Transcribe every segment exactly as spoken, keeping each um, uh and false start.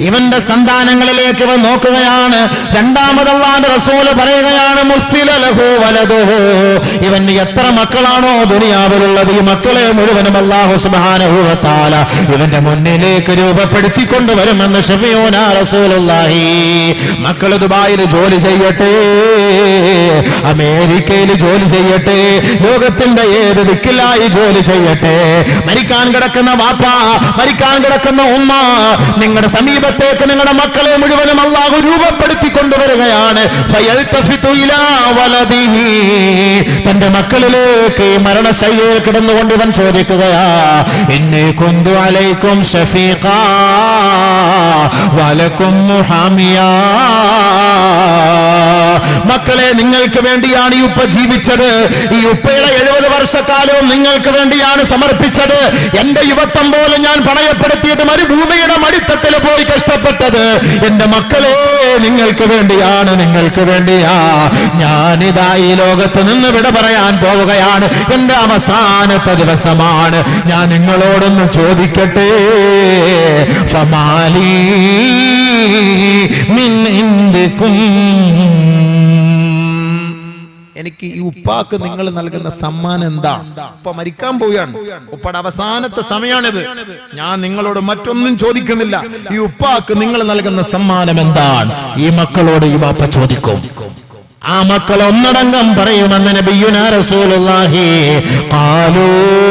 ഇവന്റെ സന്താനങ്ങളിലേക്ക് ഇവൻ നോക്കുകയാണ്. രണ്ടാമത് അല്ലാഹുവിന്റെ റസൂൽ പറയുകയാണ് മുസ്തിലലഹു വലദുഹു, ഇവന് എത്ര മക്കളാണോ ദുനിയാവിലുള്ളത് ഈ മക്കളെ മുഴുവനും അല്ലാഹു സുബ്ഹാനഹു വ തആല ഇവന്റെ മുന്നിലേക്ക് രൂപപ്പെടുത്തിക്കൊണ്ടുവരുമെന്ന് ശഫീഉനാ റസൂലുള്ളാഹി. മക്കൾ ദുബായിൽ ജോലി ചെയ്യട്ടെ, അമേരിക്കയിൽ ജോലി ചെയ്യട്ടെ, ലോകത്തിന്റെ ഏത് ദിക്കിലായി ജോലി ചെയ്യട്ടെ, മരിക്കാൻ കിടക്കുന്ന വാപ്പ, മരിക്കാൻ കിടക്കുന്ന ഉമ്മ, നിങ്ങളുടെ സമീപത്തേക്ക് നിങ്ങളുടെ മക്കളെ മുഴുവനും അല്ലാഹു രൂപപ്പെടുത്തി കൊണ്ടുവരികയാണ്. ഫയൽതഫിതു ഇലാ വലദിഹി, തന്റെ മക്കളിലേക്ക് മരണശയ്യയിൽ കിടന്നുകൊണ്ട് ഇവൻ ചോദിക്കുകയാ, ഇന്നി കുന്തു അലൈക്കും ഷഫീഖാ വലക്കും മുഹാമിയാ. മക്കളെ, നിങ്ങൾക്ക് വേണ്ടിയാണ് ഈ ഉപ്പ ജീവിച്ചത്. ഈ ഉപ്പയുടെ എഴുപത് വർഷക്കാലവും നിങ്ങൾക്ക് വേണ്ടിയാണ് സമർപ്പിച്ചത്. എന്റെ യുവത്വം പോലെ ഞാൻ പണയപ്പെടുത്തിയിട്ട് മരുഭൂമിയുടെ മടിത്തട്ടിൽ പോയി കഷ്ടപ്പെട്ടത് എന്റെ മക്കളെ നിങ്ങൾക്ക് വേണ്ടിയാണ്, നിങ്ങൾക്ക് വേണ്ടിയാ. ഞാനിതാ ഈ ലോകത്ത് നിന്ന് വിട പറയാൻ പോവുകയാണ്. എന്റെ അവസാനത്തെ ദിവസമാണ്. ഞാൻ നിങ്ങളോടൊന്ന് ചോദിക്കട്ടെ, ഫമാലി മിൻ ഇൻദികും, എനിക്ക് ഈ ഉപ്പാക്ക് നിങ്ങൾ നൽകുന്ന സമ്മാനം എന്താ? ഉപ്പ മരിക്കാൻ പോവുകയാണ്, ഉപ്പയുടെ അവസാനത്തെ സമയമാണിത്. ഞാൻ നിങ്ങളോട് മറ്റൊന്നും ചോദിക്കുന്നില്ല. ഈ ഉപ്പാക്ക് നിങ്ങൾ നൽകുന്ന സമ്മാനം എന്താണ്? ഈ മക്കളോട് ഈ വാപ്പ ചോദിക്കും. ആ മക്കൾ ഒന്നടങ്കം പറയുമെന്ന് നബിയുനാ റസൂലുള്ളാഹി. ഖാലൂ,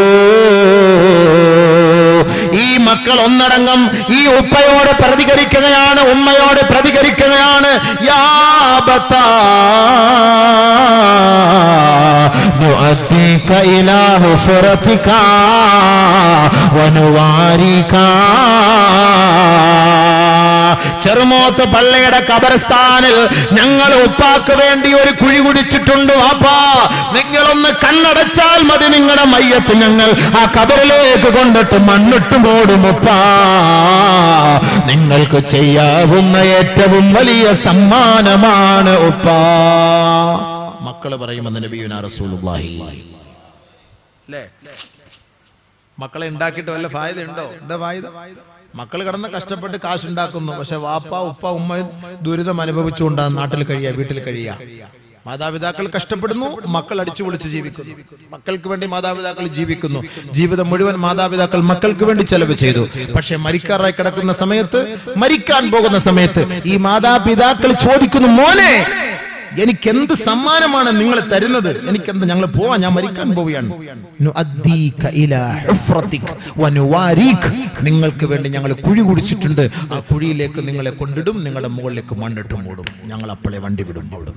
ഈ മക്കൾ ഒന്നടങ്കം ഈ ഉപ്പയോട് പ്രതികരിക്കുകയാണ്, ഉമ്മയോട് പ്രതികരിക്കുകയാണ്. യാ ബത്താ നുഅദ്ദിക ഇലാ ഹുഫറതിക വനുവാരിക. ചെറുമോത്ത് പള്ളിയുടെ ഖബർസ്ഥാനിൽ ഞങ്ങൾ ഉപ്പാക്ക് വേണ്ടി ഒരു കുഴി കുടിച്ചിട്ടുണ്ട് വാപ്പാ. നിങ്ങളൊന്ന് കണ്ണടച്ചാൽ മതി, നിങ്ങളുടെ മയ്യത്ത് ഞങ്ങൾ ആ ഖബറിലേക്ക് കൊണ്ടിട്ട് മണ്ണിട്ട് മൂടും ഉപ്പാ. നിങ്ങൾക്ക് ചെയ്യാവുന്ന ഏറ്റവും വലിയ സമ്മാനമാണ് ഉപ്പാ. മക്കള് പറയുമെന്ന് നബിയുനാ റസൂലുള്ളാഹി. അല്ലേ, മക്കളെ ഉണ്ടാക്കിയിട്ട് വല്ല ഫായദ ഉണ്ടോ? എന്താ ഫായദ? മക്കൾ കിടന്ന് കഷ്ടപ്പെട്ട് കാശുണ്ടാക്കുന്നു, പക്ഷെ വാപ്പ ഉപ്പ ഉമ്മ ദുരിതം അനുഭവിച്ചുകൊണ്ടാണ് നാട്ടിൽ കഴിയുക, വീട്ടിൽ കഴിയുക. മാതാപിതാക്കൾ കഷ്ടപ്പെടുന്നു, മക്കൾ അടിച്ചു പൊളിച്ച് ജീവിക്കുന്നു. മക്കൾക്ക് വേണ്ടി മാതാപിതാക്കൾ ജീവിക്കുന്നു. ജീവിതം മുഴുവൻ മാതാപിതാക്കൾ മക്കൾക്ക് വേണ്ടി ചെലവ് ചെയ്തു. പക്ഷെ മരിക്കാറായി കിടക്കുന്ന സമയത്ത്, മരിക്കാൻ പോകുന്ന സമയത്ത് ഈ മാതാപിതാക്കൾ ചോദിക്കുന്നു, മോനെ എനിക്ക് എന്ത് സമ്മാനമാണ് നിങ്ങൾ തരുന്നത്? എനിക്കെന്ത്? ഞങ്ങൾ പോവാൻ, ഞാൻ മരിക്കാൻ പോവുകയാണ്. നിങ്ങൾക്ക് വേണ്ടി ഞങ്ങൾ കുഴി കുടിച്ചിട്ടുണ്ട്, ആ കുഴിയിലേക്ക് നിങ്ങളെ കൊണ്ടിടും, നിങ്ങളുടെ മുകളിലേക്ക് മണ്ണിട്ട് മൂടും, ഞങ്ങൾ അപ്പോഴേ വണ്ടി വിടും. അവിടെ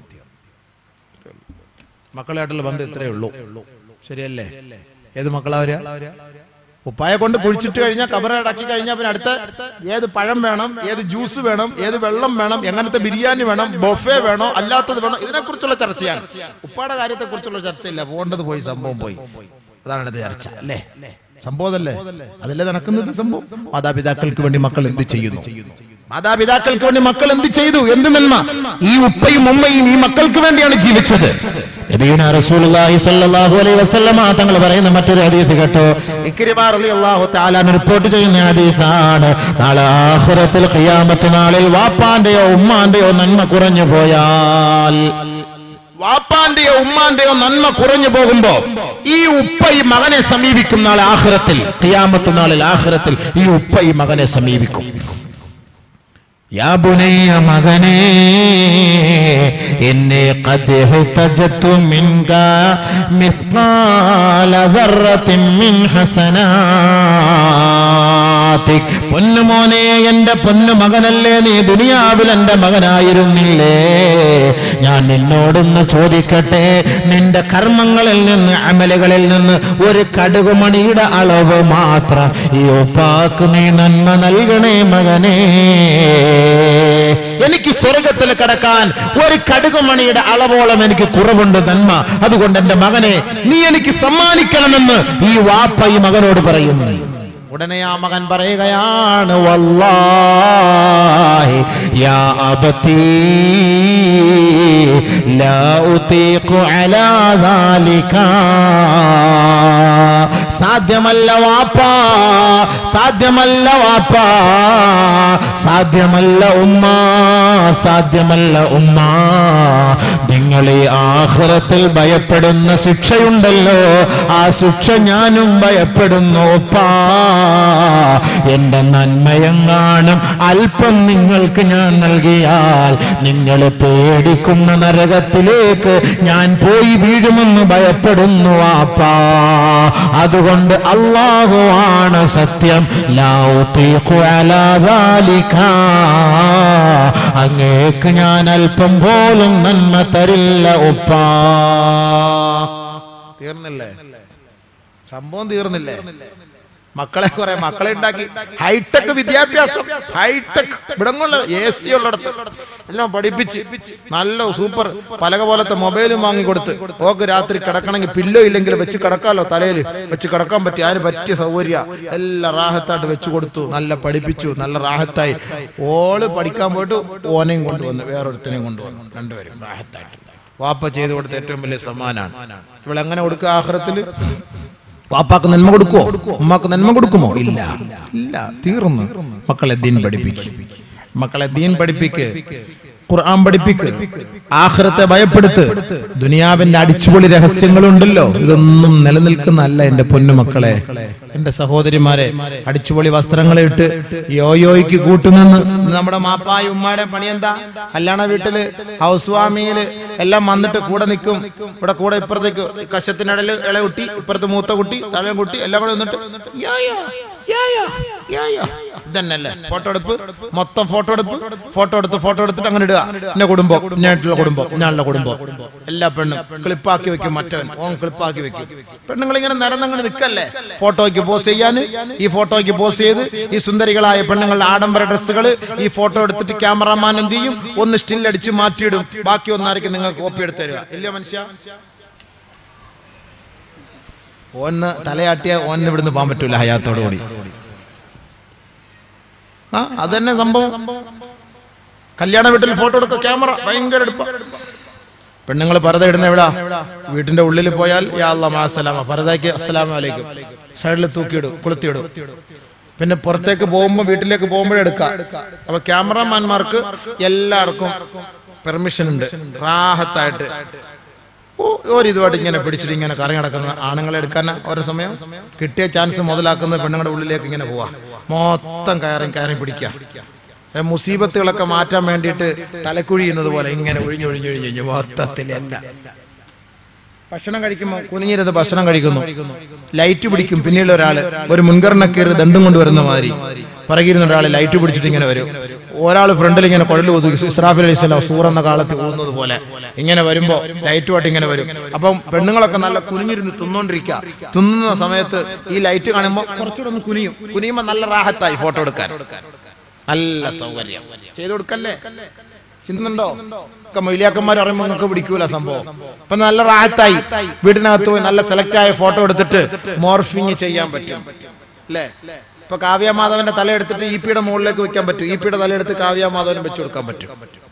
മക്കളായിട്ടുള്ള ബന്ധം ഇത്രയേ ഉള്ളൂ. ശരിയല്ലേ? ഏത് മക്കളാവരാ? ഉപ്പായെ കൊണ്ട് കുഴിച്ചിട്ട് കഴിഞ്ഞാൽ, കബറടക്കി കഴിഞ്ഞാൽ പിന്നെ അടുത്ത ഏത് പഴം വേണം, ഏത് ജ്യൂസ് വേണം, ഏത് വെള്ളം വേണം, എങ്ങനത്തെ ബിരിയാണി വേണം, ബൊഫേ വേണോ, അല്ലാത്തത് വേണോ, ഇതിനെക്കുറിച്ചുള്ള ചർച്ചയാണ്. ഉപ്പാടെ കാര്യത്തെ കുറിച്ചുള്ള ചർച്ചയില്ല. പോകേണ്ടത് പോയി, സംഭവം പോയി. അതാണ് ഇത് ചർച്ച. അല്ലേ? സംഭവമല്ലേ? അതല്ലേ നടക്കുന്നത് സംഭവം. മാതാപിതാക്കൾക്ക് വേണ്ടി മക്കൾ എന്ത് ചെയ്യുന്നു? മാതാപിതാക്കൾക്ക് വേണ്ടി മക്കൾ എന്ത് ചെയ്തു? എന്ത് നന്മ! ഈ ഉപ്പയും ഉമ്മയും ഈ മക്കൾക്ക് വേണ്ടിയാണ് ജീവിച്ചത്. നബിയുനാ റസൂലുള്ളാഹി സ്വല്ലല്ലാഹു അലൈഹി വസല്ലമ തങ്ങൾ പറയുന്ന മറ്റൊരു ഹദീസ് കേട്ടോ. ഇക്രിമ റളിയല്ലാഹു തആല റിപ്പോർട്ട് ചെയ്യുന്ന ഹദീസാണ്. നാളെ ആഖിറത്തിൽ ഖിയാമത്ത് നാളിൽ വാപ്പാന്റെയോ ഉമ്മാന്റെയോ നന്മ കുറഞ്ഞു പോയാൽ, വാപ്പാന്റെയോ ഉമ്മാന്റെയോ നന്മ കുറഞ്ഞു പോകുമ്പോ ഈ ഉപ്പ ഈ മകനെ സമീപിക്കും. നാളെ ആഖിറത്തിൽ, ഖിയാമത്ത് നാളിൽ ആഖിറത്തിൽ ഈ ഉപ്പ ഈ മകനെ സമീപിക്കും. യാ ബുനയ്യ, മകനേ, ഇന്നി ഖദ് ഹതജതു മിൻക മിസ്ഖാല ദർറത്തിൻ മിൻ ഹസനാതിക്. പൊന്നുമോനെ, എന്റെ പൊന്നു മകനല്ലേ നീ, ദുനിയാവിൽ എന്റെ മകനായിരുന്നില്ലേ? ഞാൻ നിന്നോടൊന്ന് ചോദിക്കട്ടെ, നിന്റെ കർമ്മങ്ങളിൽ നിന്ന്, അമലുകളിൽ നിന്ന് ഒരു കടുകുമണിയുടെ അളവ് മാത്രം ഈ ഉപ്പാക്ക് നീ നന്മ നൽകണേ മകനേ. എനിക്ക് സ്വർഗത്തിൽ കടക്കാൻ ഒരു കടുകുമണിയുടെ അളവോളം എനിക്ക് കുറവുണ്ട് നന്മ. അതുകൊണ്ട് എന്റെ മകനെ നീ എനിക്ക് സമ്മാനിക്കണമെന്ന് ഈ വാപ്പ ഈ മകനോട് പറയുന്നു. ഉടനെ ആ മകൻ പറയുകയാണ്, വല്ലാഹി യാ അബതീ ലാ ഉതീഖു അലാ ദാലിക. സാധ്യമല്ല വാപ്പാ, സാധ്യമല്ല വാപ്പാ, സാധ്യമല്ല ഉമ്മ, സാധ്യമല്ല ഉമ്മ. നിങ്ങൾ ഈ ആഖിറത്തിൽ ഭയപ്പെടുന്ന ശിക്ഷയുണ്ടല്ലോ, ആ ശിക്ഷ ഞാനും ഭയപ്പെടുന്നു ഉപ്പാ. എന്റെ നന്മയെങ്ങാനും അല്പം നിങ്ങൾക്ക് ഞാൻ നൽകിയാൽ നിങ്ങൾ പേടിക്കുന്ന നരകത്തിലേക്ക് ഞാൻ പോയി വീഴുമെന്ന് ഭയപ്പെടുന്നു വാപ്പാ. അതുകൊണ്ട് അല്ലാഹു ആണ് സത്യം. ലാ ഉതീഖു അലാ ദാലിക. അങ്ങേക്ക് ഞാൻ അല്പം പോലും നന്മ തരില്ല ഉപ്പാ. തീർന്നില്ലേ സംഭവം? തീർന്നില്ലേ? മക്കളെ കുറെ മക്കളെ ഉണ്ടാക്കി ഹൈടെക് വിദ്യാഭ്യാസം, ഹൈടെക് ഇവിടങ്ങളിൽ എ സി ഉള്ളിടത്ത് എല്ലാം പഠിപ്പിച്ച് നല്ല സൂപ്പർ പലക പോലത്തെ മൊബൈലും വാങ്ങിക്കൊടുത്ത് ഓക്ക് രാത്രി കിടക്കണമെങ്കിൽ പില്ലോ ഇല്ലെങ്കിൽ വെച്ച് കിടക്കാമല്ലോ, തലയിൽ വെച്ച് കിടക്കാൻ പറ്റി, അതിന് പറ്റിയ സൗകര്യ എല്ലാം റാഹത്തായിട്ട് വെച്ചു കൊടുത്തു, നല്ല പഠിപ്പിച്ചു, നല്ല റാഹത്തായി. ഓള് പഠിക്കാൻ പോയിട്ട് ഓനെയും കൊണ്ടുവന്നു, വേറൊരുത്തനെയും കൊണ്ടുവന്നു, രണ്ടുപേരും റാഹത്തായിട്ട്. വാപ്പ ചെയ്തു കൊടുത്ത ഏറ്റവും വലിയ സമ്മാനാണ്. ഇവളെങ്ങനെ കൊടുക്കുക ആഖിറത്തില്? വാപ്പാക്ക് നന്മ കൊടുക്കുമോ? ഉമ്മാക്ക് നന്മ കൊടുക്കുമോ? ഇല്ല, ഇല്ല, തീർന്നു. മക്കളെ ദീൻ പഠിപ്പിക്ക്, മക്കളെ ദീൻ പഠിപ്പിക്ക്, ഖുർആൻ പഠിപ്പിക്ക്, ആഖിറത്തെ ഭയപ്പെടുത്ത്. ദുനിയാവിന്റെ അടിച്ചുപൊളി രഹസ്യങ്ങളുണ്ടല്ലോ, ഇതൊന്നും നിലനിൽക്കുന്നല്ല എന്റെ പൊന്നുമക്കളെ, എന്റെ സഹോദരിമാരെ. അടിച്ചുപൊളി വസ്ത്രങ്ങളെ ഇട്ട് യോയോയ്ക്ക് കൂട്ടുനിന്ന് നമ്മുടെ മാപ്പായ ഉമ്മാടെ പണി എന്താ? കല്യാണ വീട്ടില് ഹൗസ് വാമിയില് എല്ലാം വന്നിട്ട് കൂടെ നിൽക്കും. ഇവിടെ കൂടെ ഇപ്പുറത്തേക്ക് കശത്തിനിടയിൽ ഇളകുട്ടി, ഇപ്പുറത്ത് മൂത്ത കുട്ടി, തലയും കുട്ടി എല്ലാം കൂടെ വന്നിട്ട് ഇതന്നല്ലേ ഫോട്ടോ എടുപ്പ്, മൊത്തം ഫോട്ടോ എടുപ്പ്, ഫോട്ടോ എടുത്ത് ഫോട്ടോ എടുത്തിട്ട് അങ്ങനെ ഇടുക. എന്റെ കുടുംബം, ഞാനുള്ള കുടുംബം, ഞാനുള്ള കുടുംബം, എല്ലാ പെണ്ണും ക്ലിപ്പാക്കി വെക്കും, മറ്റവൻ ഓൺ ക്ലിപ്പാക്കി വെക്കും. പെണ്ണുങ്ങൾ ഇങ്ങനെ നിരന്നങ്ങനെ നിൽക്കല്ലേ ഫോട്ടോയ്ക്ക് പോസ് ചെയ്യാൻ. ഈ ഫോട്ടോയ്ക്ക് പോസ് ചെയ്ത് ഈ സുന്ദരികളായ പെണ്ണുങ്ങളുടെ ആഡംബര ഡ്രസ്സുകൾ ഈ ഫോട്ടോ എടുത്തിട്ട് ക്യാമറാമാൻ എന്ത് ചെയ്യും? ഒന്ന് സ്റ്റിൽ അടിച്ച് മാറ്റിയിടും, ബാക്കി ഒന്നായിരിക്കും നിങ്ങൾക്ക് കോപ്പി എടുത്ത് തരിക. ഇല്ല മനുഷ്യ, ഓന്ന് തലയാട്ടിയ ഓന്ന് ഇവിടുന്ന് പോകാൻ പറ്റൂല ഹയാത്തോടു കൂടി. ആ അതന്നെ സംഭവം. കല്യാണ വീട്ടിൽ ഫോട്ടോ എടുക്കുക, ക്യാമറ ഭയങ്കര എടുപ്പ. പെണ്ണുങ്ങൾ പർദ്ദ ഇടുന്ന എവിടാ? വീട്ടിന്റെ ഉള്ളിൽ പോയാൽ യാ അല്ലാഹ് മാ സലാമ, പർദ്ദയ്ക്ക് അസ്സലാമു അലൈക്കും സൈഡിൽ തൂക്കിയിടും, കൊളുത്തിയിടും. പിന്നെ പുറത്തേക്ക് പോകുമ്പോൾ വീട്ടിലേക്ക് പോകുമ്പോഴേ എടുക്കാം. അപ്പൊ ക്യാമറമാൻമാർക്ക് എല്ലാവർക്കും പെർമിഷൻ ഉണ്ട്, റാഹത്തായിട്ട് ഒരിതുമായിട്ട് ഇങ്ങനെ പിടിച്ചിട്ട് ഇങ്ങനെ കറങ്ങി നടക്കുന്ന ആണുങ്ങളെ എടുക്കാൻ ഓരോ സമയം കിട്ടിയ ചാൻസ് മുതലാക്കുന്ന പെണ്ണുങ്ങളുടെ ഉള്ളിലേക്ക് ഇങ്ങനെ പോവാ, മൊത്തം കയറി കയറി പിടിക്കുക. മുസീബത്തുകളൊക്കെ മാറ്റാൻ വേണ്ടിയിട്ട് തലക്കുഴിയുന്നത് പോലെ ഇങ്ങനെ ഒഴിഞ്ഞൊഴിഞ്ഞൊഴിഞ്ഞു മൊത്തത്തിലല്ല. ഭക്ഷണം കഴിക്കുമ്പോൾ കുനിഞ്ഞിരുന്ന് ഭക്ഷണം കഴിക്കുന്നു, ലൈറ്റ് പിടിക്കും. പിന്നീട് ഒരാള് ഒരു മുൻഗണന കയറി ദണ്ടും കൊണ്ടുവരുന്ന മാതിരി പറകിരുന്ന ഒരാൾ ലൈറ്റ് പിടിച്ചിട്ട് ഇങ്ങനെ വരും. ഒരാൾ ഫ്രണ്ടിൽ ഇങ്ങനെ കുഴൽ ഒതുക്കി ഇസ്രാഫിൽ അലൈഹിസ്സലാം സൂർ എന്ന കാലത്ത് ഊതുന്നത് പോലെ ഇങ്ങനെ വരുമ്പോ ലൈറ്റുമായിട്ട് ഇങ്ങനെ വരും. അപ്പം പെണ്ണുങ്ങളൊക്കെ നല്ല കുനിഞ്ഞിരുന്ന് തിന്നോണ്ടിരിക്കുക. തിന്നുന്ന സമയത്ത് ഈ ലൈറ്റ് കാണുമ്പോൾ കുറച്ചുകൂടെ ഒന്ന് കുനിയും. കുനിയുമ്പോൾ നല്ല റാഹത്തായി ഫോട്ടോ എടുക്കാൻ, നല്ല സൗകര്യം ചെയ്തു കൊടുക്കല്ലേ. ചിന്തുന്നുണ്ടോ? ഒക്കെ മൊയ്ലിയാക്കന്മാർ പറയുമ്പോൾ നിങ്ങൾക്ക് പിടിക്കൂല സംഭവം. അപ്പൊ നല്ല റാഹത്തായി വീടിനകത്ത് പോയി നല്ല സെലക്ട് ആയ ഫോട്ടോ എടുത്തിട്ട് മോർഫിങ് ചെയ്യാൻ പറ്റും അല്ലേ? ഇപ്പൊ കാവ്യമാധവന്റെ തല എടുത്തിട്ട് ഇ പിയുടെ മുകളിലേക്ക് വെക്കാൻ പറ്റും, ഇ പിയുടെ തല എടുത്ത് കാവ്യമാധവനും വെച്ചു കൊടുക്കാൻ പറ്റും.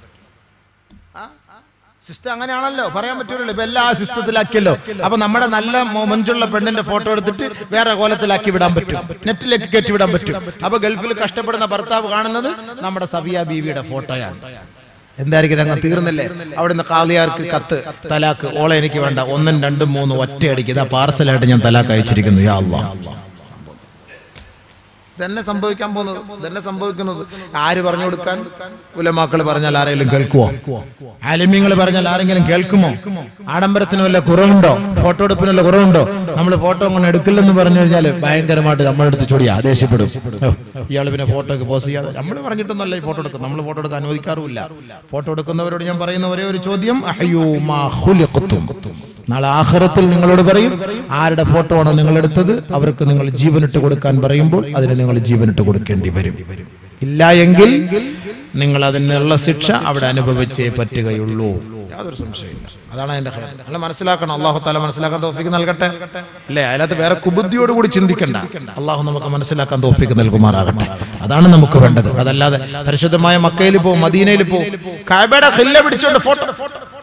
സിസ്റ്റം അങ്ങനെയാണല്ലോ, പറയാൻ പറ്റൂലല്ലോ. ഇപ്പൊ എല്ലാ സിസ്റ്റത്തിലാക്കിയല്ലോ. അപ്പൊ നമ്മുടെ നല്ല മൊഞ്ചുള്ള പെണ്ണിന്റെ ഫോട്ടോ എടുത്തിട്ട് വേറെ കോലത്തിലാക്കി വിടാൻ പറ്റും, നെറ്റിലേക്ക് കയറ്റി വിടാൻ പറ്റും. അപ്പൊ ഗൾഫിൽ കഷ്ടപ്പെടുന്ന ഭർത്താവ് കാണുന്നത് നമ്മുടെ സഫിയ ബീവിയുടെ ഫോട്ടോയാണ്. എന്തായിരിക്കും അങ്ങ് തീർന്നില്ലേ? അവിടുന്ന് കാളിയാർക്ക് കത്ത്, തലാക്ക്, ഓളെ എനിക്ക് വേണ്ട, ഒന്നും രണ്ടും മൂന്നും ഒറ്റയടിക്ക് ഇതാ പാർസലായിട്ട് ഞാൻ തലാക്ക് അയച്ചിരിക്കുന്നു. യാ അല്ലാഹ്, തന്നെ സംഭവിക്കാൻ പോകുന്നത്, തന്നെ സംഭവിക്കുന്നത്. ആര് പറഞ്ഞു കൊടുക്കാൻ? ഉലമാക്കൾ പറഞ്ഞാൽ ആരെങ്കിലും കേൾക്കുമോ? ആലിമ്യങ്ങൾ പറഞ്ഞാൽ ആരെങ്കിലും കേൾക്കുമോ? ആഡംബരത്തിന് വല്ല കുറവുണ്ടോ? ഫോട്ടോ എടുപ്പിന് വല്ല കുറവുണ്ടോ? നമ്മൾ ഫോട്ടോ കൊണ്ട് എടുക്കില്ലെന്ന് പറഞ്ഞു കഴിഞ്ഞാൽ ഭയങ്കരമായിട്ട് നമ്മളെടുത്ത് ചൊടിയാ, ദേഷ്യപ്പെടും. ഇയാൾ പിന്നെ ഫോട്ടോക്ക് പോസ് ചെയ്യാതെ. നമ്മൾ പറഞ്ഞിട്ടൊന്നല്ല ഈ ഫോട്ടോ എടുക്കും, നമ്മൾ ഫോട്ടോ എടുക്കാൻ അനുവദിക്കാറുമില്ല. ഫോട്ടോ എടുക്കുന്നവരോട് ഞാൻ പറയുന്ന ഒരേ ഒരു ചോദ്യം, നാളെ ആഖിറത്തിൽ നിങ്ങളോട് പറയും, ആരുടെ ഫോട്ടോ ആണോ നിങ്ങൾ എടുത്തത് അവർക്ക് നിങ്ങൾ ജീവനിട്ട് കൊടുക്കാൻ പറയുമ്പോൾ അതിന് നിങ്ങൾ ജീവനിട്ട് കൊടുക്കേണ്ടി വരും. ഇല്ല എങ്കിൽ നിങ്ങൾ അതിനുള്ള ശിക്ഷ അവിടെ അനുഭവിച്ചേ പറ്റുകയുള്ളൂ, യാതൊരു സംശയമില്ല. അതാണ് അതിന്റെ കാര്യം. നിങ്ങൾ മനസ്സിലാക്കണം. അല്ലാഹു തആല മനസ്സിലാക്കാൻ തൗഫീഖ് നൽകട്ടെ അല്ലേ? അതിനകത്ത് വേറെ കുബുദ്ധിയോട് കൂടി ചിന്തിക്കണ്ട. അല്ലാഹു നമുക്ക് മനസ്സിലാക്കാൻ തൗഫീഖ് നൽകുമാറാകട്ടെ. അതാണ് നമുക്ക് വേണ്ടത്. അതല്ലാതെ പരിശുദ്ധമായ മക്കയിൽ പോ, മദീനയിൽ പോ, കഅബയുടെ ഖില്ല പിടിച്ചോണ്ട് ഫോട്ടോ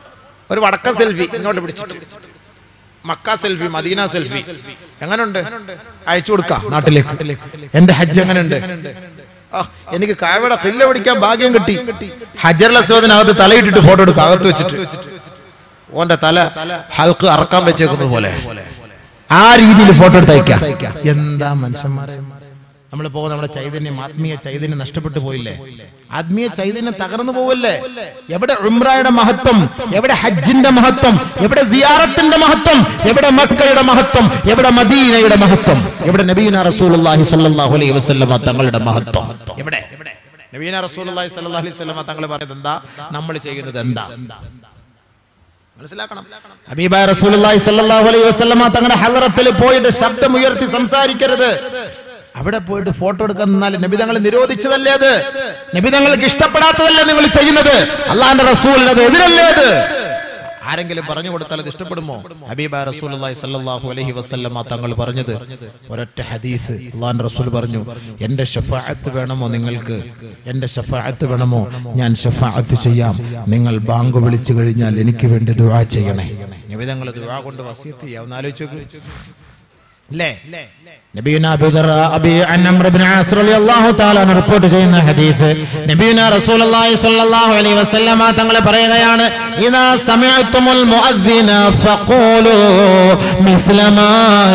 ഒരു വടക്ക സെൽഫി ഇങ്ങോട്ട് പിടിച്ചിട്ട്, മക്ക സെൽഫി, മദീന സെൽഫി. എങ്ങനെയുണ്ട്? അയച്ചു കൊടുക്കാം നാട്ടിലേക്ക്. എന്റെ ഹജ്ജ് എങ്ങനെയുണ്ട്? എനിക്ക് കാവയുടെ ഖില്ല പിടിക്കാൻ ഭാഗ്യം കിട്ടി. ഹജറുൽ അസ്വദിനകത്ത് തലയിട്ടിട്ട് ഫോട്ടോ എടുക്കുക, അകത്ത് വെച്ചിട്ട് ഓന്റെ തല ഹൽക്ക് അറക്കാൻ വെച്ചേക്കുന്നത് പോലെ ആ രീതിയിൽ ഫോട്ടോ എടുത്ത് അയക്കാം. എന്താ മനുഷ്യന്മാരെ നമ്മളിപ്പോ നമ്മുടെ ചൈതന്യം, ആത്മീയ ചൈതന്യം നഷ്ടപ്പെട്ടു പോയില്ലേ? ആത്മീയ ചൈതന്യം തകർന്നു പോവല്ലേ? എവിടെ ഉംറയുടെ മഹത്വം, എവിടെ ഹജ്ജിന്റെ മഹത്വം, എവിടെ സിയാറത്തിന്റെ മഹത്വം, എവിടെ മക്കയുടെ മഹത്വം, എവിടെ മദീനയുടെ മഹത്വം, എവിടെ നബിയുനാ റസൂലുള്ളാഹി സ്വല്ലല്ലാഹു അലൈഹി വസല്ലമ തങ്ങളുടെ മഹത്വം? എവിടെ നബിയുനാ റസൂലുള്ളാഹി സ്വല്ലല്ലാഹു അലൈഹി വസല്ലമ തങ്ങൾ പറയുന്നത് എന്താ, നമ്മൾ ചെയ്യുന്നത് എന്താ? മനസ്സിലാക്കണം. ഹബീബായ റസൂലുള്ളാഹി സ്വല്ലല്ലാഹു അലൈഹി വസല്ലമ തങ്ങളുടെ ഹളറത്തിൽ പോയിട്ട് ശബ്ദം ഉയർത്തി സംസാരിക്കരുത്. അവിടെ പോയിട്ട് ഫോട്ടോ എടുക്കാൻ നിന്നാൽ നബി തങ്ങൾ നിരോധിച്ചതല്ലേ അത്? നബി തങ്ങൾക്ക് ഇഷ്ടപ്പെടാത്തതല്ലേ നിങ്ങൾ ചെയ്യുന്നത്? അള്ളാന്റെ റസൂലിന് അത് എതിരല്ലേ അത്? ആരെങ്കിലും പറഞ്ഞു കൊടുത്താൽ അത് ഇഷ്ടപ്പെടുമോ? ഹബീബായ റസൂലുള്ളാഹി സ്വല്ലല്ലാഹു അലൈഹി വസല്ലമ തങ്ങൾ പറഞ്ഞത് ഒരൊറ്റ ഹദീസ്. അള്ളാന്റെ റസൂൽ പറഞ്ഞു, എന്റെ ശഫാഅത്ത് വേണമോ നിങ്ങൾക്ക്? എന്റെ ശഫാഅത്ത് വേണമോ? ഞാൻ ശഫാഅത്ത് ചെയ്യാം. നിങ്ങൾ ബാങ്ക് വിളിച്ചു കഴിഞ്ഞാൽ എനിക്ക് വേണ്ടി ദുആ ചെയ്യണേ. നബി തങ്ങൾ ദുആ കൊണ്ട് വസിയത്ത് ചെയ്യാം. ഒന്ന് ആലോചിച്ചു അല്ലേ? നബിയുനാ അബീ അംർ ഇബ്നു ആസ് റളിയല്ലാഹു തആല റിപ്പോർട്ട് ചെയ്യുന്ന ഹദീസ്, നബിയുനാ റസൂലുള്ളാഹി സ്വല്ലല്ലാഹു അലൈഹി വസല്ലമ തങ്ങൾ പറയുകയാണ്, ഇദാ സമിഅ്തുമുൽ മുഅദ്ദിന ഫഖൂലു മിസ്ല മാ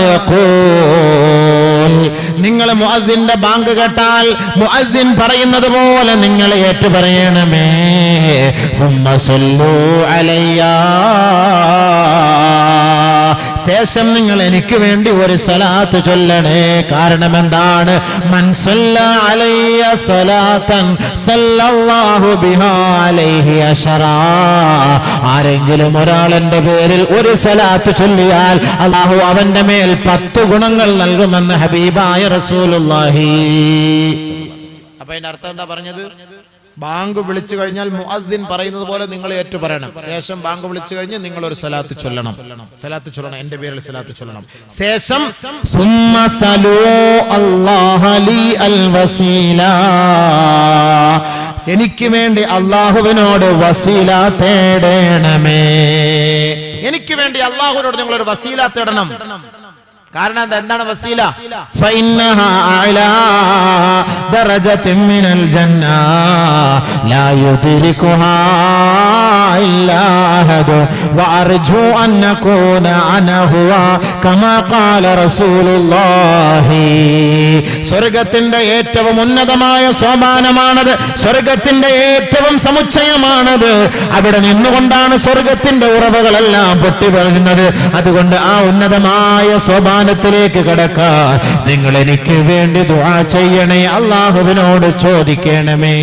യഖൂൽ. നിങ്ങൾ മുഅദ്ദിന്റെ ബാങ്ക് കേട്ടാൽ മുഅദ്ദിൻ പറയുന്നത് പോലെ നിങ്ങൾ ഏറ്റു പറയണമേ. സുമ്മ സല്ലു അലയ്യാ. ശേഷം നിങ്ങൾ എനിക്ക് വേണ്ടി ഒരു സലാത്ത് ചൊല്ലണേ. കാരണം എന്താണ്? മൻ സല്ല അലയ്യ സലാത്തൻ സല്ലല്ലാഹു ബിഹാ അലൈഹി അശറാ. ആരെങ്കിലും ഒരാൾ എൻ്റെ പേരിൽ ഒരു സലാത്ത് ചൊല്ലിയാൽ അല്ലാഹു അവന്റെ മേൽ പത്ത് ഗുണങ്ങൾ നൽകുമെന്ന് ഹബീബായ റസൂലുള്ളാഹി. അപ്പൊ അതിന്റെ അർത്ഥം എന്താ പറഞ്ഞത്? ബാങ്ക് വിളിച്ചു കഴിഞ്ഞാൽ മുഅദ്ദിൻ പറയുന്നത് പോലെ നിങ്ങൾ ഏറ്റു പറയണം. ശേഷം ബാങ്ക് വിളിച്ചു കഴിഞ്ഞ് നിങ്ങൾ ഒരു സലാത്ത് ചൊല്ലണം. സലാത്ത് ചൊല്ലണം, എന്റെ പേരിൽ സലാത്ത് ചൊല്ലണം. ശേഷം സുമ്മ സലൂ അല്ലാഹ ലി അൽ വസീല. എനിക്ക് വേണ്ടി അല്ലാഹുവിനോട് വസീല തേടണമേ. എനിക്ക് വേണ്ടി അല്ലാഹുവിനോട് നിങ്ങൾ ഒരു വസീല തേടണം. കാരണം എന്താണ് വസീല? ഫഇന്നഹാ അഅലാ ദറജത്തിൻ മിനൽ ജന്ന ലാ യുദ്രികുഹാ ഇല്ലാ അഹദ് വഅർജു അൻ നകൂന അനഹു കമാ ഖാല റസൂലുള്ളാഹി. സ്വർഗ്ഗത്തിന്റെ ഏറ്റവും ഉന്നതമായ സോപാനമാണത്. സ്വർഗ്ഗത്തിന്റെ ഏറ്റവും സമുച്ചയമാണത്. അവിടെ നിന്നുകൊണ്ടാണ് സ്വർഗ്ഗത്തിന്റെ ഉറവകളെല്ലാം പൊട്ടിവീഴുന്നത്. അതുകൊണ്ട് ആ ഉന്നതമായ സോപാനത്തിലേക്ക് കടക്കാൻ നിങ്ങൾ എനിക്ക് വേണ്ടി ദുആ ചെയ്യണേ, അല്ലാഹുവിനോട് ചോദിക്കണമേ.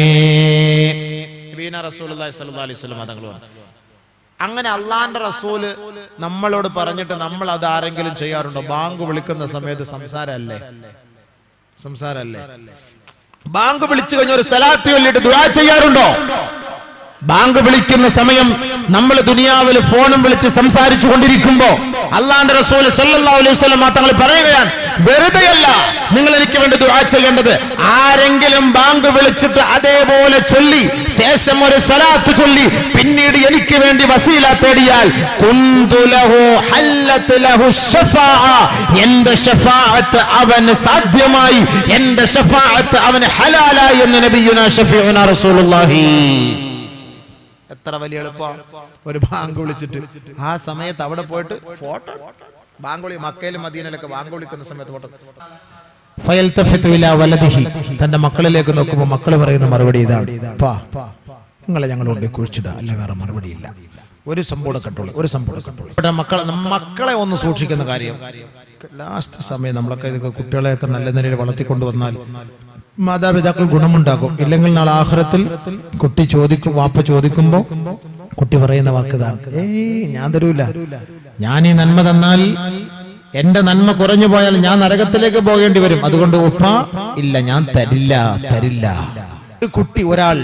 അങ്ങനെ അള്ളാന്റെ റസൂല് നമ്മളോട് പറഞ്ഞിട്ട് നമ്മൾ അത് ആരെങ്കിലും ചെയ്യാറുണ്ടോ? ബാങ്ക് വിളിക്കുന്ന സമയത്ത് സംസാരല്ലേ? സംസാരല്ലേ? ബാങ്ക് വിളിച്ചു കഴിഞ്ഞ ഒരു സലാത്ത് ചൊല്ലിട്ട് ദുആ ചെയ്യാറുണ്ടോ? ബാങ്ക് വിളിക്കുന്ന സമയം നമ്മൾ ദുനിയാവിൽ ഫോണും വിളിച്ച് സംസാരിച്ചു കൊണ്ടിരിക്കുമ്പോ അള്ളാന്റെ റസൂൽ സല്ലല്ലാഹു അലൈഹി വസല്ലം തങ്ങൾ പറയുകയാണ്, വെറുതെയല്ല നിങ്ങൾ എനിക്ക് വേണ്ടി ദുആ ചെയ്യേണ്ടത്. ആരെങ്കിലും ബാങ്ക് വിളിച്ചിട്ട് അതേപോലെ ചൊല്ലി ശേഷം ഒരു സലാത്ത് ചൊല്ലി പിന്നീട് എനിക്ക് വേണ്ടി വസീല തേടിയാൽ കുന്തു ലഹു ഹല്ലത്ത് ലഹു ശഫാഅ. എന്റെ ശഫാഅത്ത് അവന് സാധ്യമായി, എന്റെ ശഫാഅത്ത് അവന് ഹലാലായി എന്ന് നബിയുനാ ശഫീഉനാ റസൂലുള്ളാഹി. എത്ര വലിയ എളുപ്പം! ഒരു ബാങ്ക് വിളിച്ചിട്ട് ആ സമയത്ത് അവിടെ പോയിട്ട് ഫോട്ടോ. ബാങ്ക് വിളി മക്കയിലും മദീനയിലൊക്കെ ബാങ്ക് വിളിക്കുന്ന സമയത്ത് ഫോട്ടോ. ഫയൽതഫിതു ഇലാ വലദിഹി. തന്റെ മക്കളിലേക്ക് നോക്കുമ്പോൾ മക്കൾ പറയുന്ന മറുപടി ഇതാണ്, നിങ്ങളെ ഞങ്ങളോട് കുഴിച്ചിടുക, അല്ല വേറെ മറുപടി ഇല്ല. ഒരു സംഭവം കണ്ടോളൂ, ഒരു സംഭവം കണ്ടോളൂ. മക്കളെ മക്കളെ ഒന്ന് സൂക്ഷിക്കുന്ന കാര്യം. ലാസ്റ്റ് സമയം നമ്മളൊക്കെ ഇതൊക്കെ കുട്ടികളെയൊക്കെ നല്ല നിലയിൽ വളർത്തിക്കൊണ്ടുവന്നാൽ മാതാപിതാക്കൾ ഗുണമുണ്ടാകും. ഇല്ലെങ്കിൽ നാളെ ആഖിറത്തിൽ കുട്ടി ചോദിക്കും, വാപ്പ ചോദിക്കുമ്പോ കുട്ടി പറയുന്ന വാക്കുതാണ്, ഏയ് ഞാൻ തരൂല, ഞാൻ ഈ നന്മ തന്നാൽ എന്റെ നന്മ കുറഞ്ഞു പോയാൽ ഞാൻ നരകത്തിലേക്ക് പോകേണ്ടി വരും. അതുകൊണ്ട് ഉപ്പ ഇല്ല, ഞാൻ തരില്ല തരില്ല. ഒരു കുട്ടി, ഒരാൾ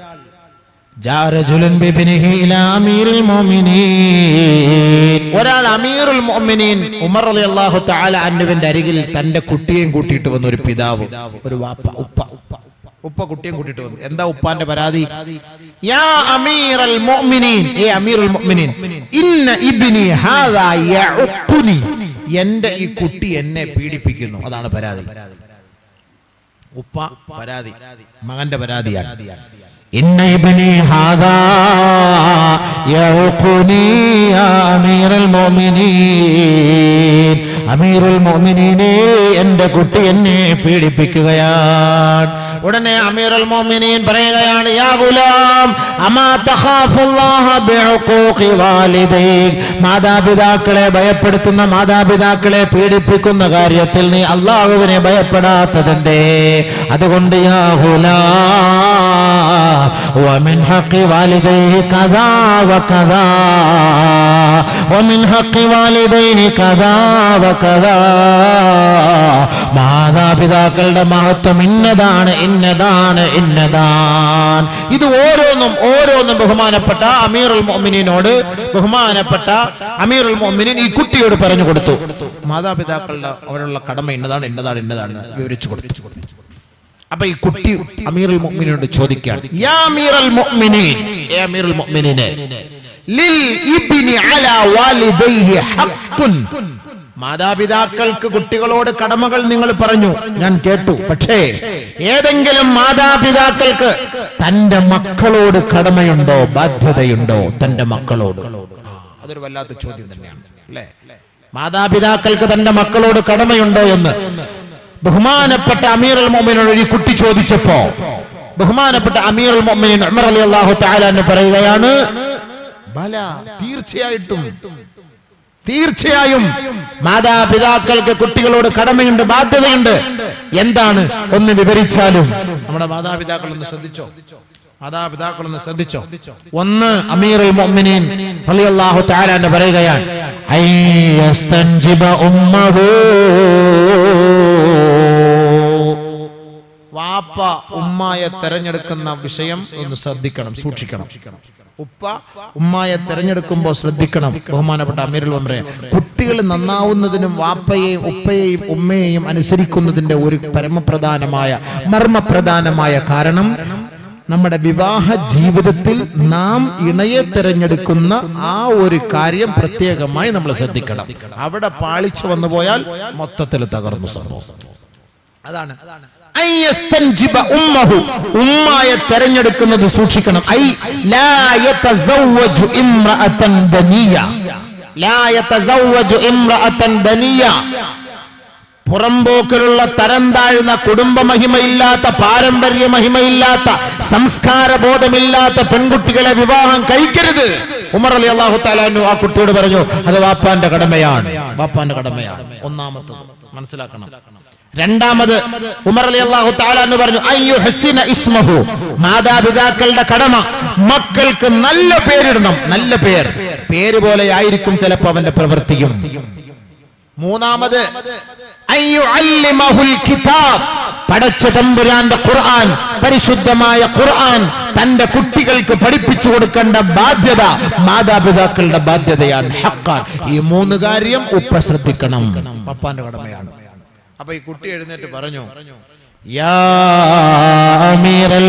ഒരാൾ അമീറുൽ മുഅ്മിനീൻ ഉമർ റളിയല്ലാഹു തആല അൻഹുവിന്റെ അരികിൽ തന്റെ കുട്ടിയെയും കൂട്ടിയിട്ട് വന്ന ഒരു പിതാവ്, ഒരു വാപ്പ, ഉപ്പ ഉപ്പ കുട്ടിയും കൂട്ടിട്ട് വന്നു. എന്താ ഉപ്പാന്റെ പരാതി? യാ അമീറൽ മുഅ്മിനീൻ, ഏ അമീറുൽ മുഅ്മിനീൻ, ഇന്ന ഇബ്നി ഹാദാ യഉഖുനി, എന്റെ ഈ കുട്ടി എന്നെ പീഡിപ്പിക്കുന്നു. അതാണ് പരാതി. ഉപ്പ പരാതി, മകന്റെ പരാതിയാണ്. ഇന്ന ഇബ്നി ഹാദാ യഉഖുനി യാ അമീറുൽ മുഅ്മിനീൻ, അമീറുൽ മുഅ്മിനീനെ എന്റെ കുട്ടി എന്നെ പീഡിപ്പിക്കുകയാണ്. ഉടനെ അമീറുൽ മുഅ്മിനീൻ പറയുകയാണ്, യാ ഗുലാം അമാ തഖാഫുല്ലാഹ ബിഉഖൂഖി വാലിദൈക്, മാതാപിതാക്കളെ ഭയപ്പെടുത്തുന്ന, മാതാപിതാക്കളെ പീഡിപ്പിക്കുന്ന കാര്യത്തിൽ നീ അല്ലാഹുവിനെ ഭയപ്പെടാത്തതിന്റെ. അതുകൊണ്ട് യാ ഗുലാം വമിൻ ഹഖി വാലിദൈഹി കദാ വകദാ വമിൻ ഹഖി വാലിദൈനി കദാ വകദാ, മാതാപിതാക്കളുടെ മഹത്വം ഇന്നതാണ് ഇന്നതാണ് ഇന്നതാണ്. ഇത് ഓരോന്നും ഓരോന്നും ബഹുമാനപ്പെട്ട അമീറുൽ മുഅ്മിനീനോട്, ബഹുമാനപ്പെട്ട അമീറുൽ മുഅ്മിനീൻ ഈ കുട്ടിയോട് പറഞ്ഞു കൊടുത്തു. മാതാപിതാക്കളുടെ അവരുള്ള കടമ ഇന്നതാണ് ഇന്നതാണ് ഇന്നതാണ് വിവരിച്ചു കൊടുത്തു. അപ്പൊ ഈ കുട്ടി അമീറുൽ മുഅ്മിനീനോട് ചോദിക്കുകയാണ്, യാ അമീറുൽ മുഅ്മിനീൻ, ഏ അമീറുൽ മുഅ്മിനീനെ, ലിൽ ഇബ്നി അലാ വാലിദൈഹി ഹഖ്ഖുൻ, മാതാപിതാക്കൾക്ക് കുട്ടികളോട് കടമകൾ നിങ്ങൾ പറഞ്ഞു, ഞാൻ കേട്ടു. പക്ഷേ ഏതെങ്കിലും മാതാപിതാക്കൾക്ക് തന്റെ മക്കളോട് കടമയുണ്ടോ, ബാധ്യതയുണ്ടോ തന്റെ മക്കളോട്? അതൊരു വല്ലാത്ത ചോദ്യം തന്നെയാണ് അല്ലേ? മാതാപിതാക്കൾക്ക് തന്റെ മക്കളോട് കടമയുണ്ടോ എന്ന് ബഹുമാനപ്പെട്ട അമീറുൽ മുഅ്മിനീനോട് ഈ കുട്ടി ചോദിച്ചപ്പോ ബഹുമാനപ്പെട്ട അമീറുൽ മുഅ്മിനീൻ ഉമർ റളിയല്ലാഹു തആല എന്ന് പറയുകയാണ്, ബല, തീർച്ചയായിട്ടും തീർച്ചയായും മാതാപിതാക്കൾക്ക് കുട്ടികളോട് കടമയുണ്ട്, ബാധ്യതയുണ്ട്. എന്താണ് ഒന്ന് വിവരിച്ചാലും? നമ്മുടെ മാതാപിതാക്കൾ ഒന്ന് ശ്രദ്ധിച്ചോ, മാതാപിതാക്കൾ ഒന്ന് ശ്രദ്ധിച്ചോ. ഒന്ന്, അമീറുൽ മുഅ്മിനീൻ റളിയല്ലാഹു തആല എന്ന് പറയുകയാണ്, അയ്യസ്തൻജിബ ഉമ്മഹു, വാപ്പ ഉമ്മായെ തെരഞ്ഞെടുക്കുന്ന വിഷയം ഒന്ന് ശ്രദ്ധിക്കണം, സൂക്ഷിക്കണം. ഉപ്പ ഉമ്മായെ തെരഞ്ഞെടുക്കുമ്പോൾ ശ്രദ്ധിക്കണം. ബഹുമാനപ്പെട്ട അമീറുൽ മുഅ്മിനീൻ, കുട്ടികൾ നന്നാവുന്നതിനും വാപ്പയെയും ഉപ്പയെയും ഉമ്മയെയും അനുസരിക്കുന്നതിന്റെ ഒരു പരമപ്രധാനമായ മർമ്മപ്രധാനമായ കാരണം നമ്മുടെ വിവാഹ ജീവിതത്തിൽ നാം ഇണയെ തെരഞ്ഞെടുക്കുന്ന ആ ഒരു കാര്യം പ്രത്യേകമായി നമ്മൾ ശ്രദ്ധിക്കണം. അവിടെ പാളിച്ചു വന്നു പോയാൽ മൊത്തത്തിൽ തകർന്നു സംഭവം. അതാണ് ഉമ്മായെ തെരഞ്ഞെടുക്കുന്നത് സൂക്ഷിക്കണം. ഐ ലാ യതസവ്വജു ഇംറഅതൻ ദനിയ, ലാ യതസവ്വജു ഇംറഅതൻ ദനിയ, പുറമ്പോക്കിലുള്ള തരം താഴ്ന്ന കുടുംബ മഹിമയില്ലാത്ത, പാരമ്പര്യ മഹിമയില്ലാത്ത, സംസ്കാര ബോധമില്ലാത്ത പെൺകുട്ടികളെ വിവാഹം കഴിക്കരുത്. ഉമർ റളിയല്ലാഹു തആല അൻഹു ആ കുട്ടിയോട് പറഞ്ഞു, അത് വാപ്പാന്റെ കടമയാണ്, വാപ്പാന്റെ കടമയാണ്. ഒന്നാമത്തത് മനസ്സിലാക്കണം. രണ്ടാമത് ഉമർ റളിയല്ലാഹു തആല അൻഹു പറഞ്ഞു, അയ്യുഹ്സിന ഇസ്മഹു, മാതാപിതാക്കളുടെ കടമ മക്കൾക്ക് നല്ല പേരിടണം. നല്ല പേര്, പേര് പോലെ ആയിരിക്കും ചിലപ്പോൾ അവന്റെ പ്രവൃത്തിയും. മൂന്നാമത് അയ്യുഅല്ലിമഹുൽ കിതാബ്, പടച്ച തമ്പുരാന്റെ ഖുർആൻ, പരിശുദ്ധമായ ഖുർആൻ തന്റെ കുട്ടികൾക്ക് പഠിപ്പിച്ചു കൊടുക്കേണ്ട ബാധ്യത മാതാപിതാക്കളുടെ ബാധ്യതയാണ്, ഹഖ്ഖാൻ. ഈ മൂന്ന് കാര്യം ഉപ്പ ശ്രദ്ധിക്കണം, പപ്പാന്റെ കടമയാണ്. അപ്പൊ ഈ കുട്ടി എഴുന്നേറ്റ് പറഞ്ഞു, യാ അമീറുൽ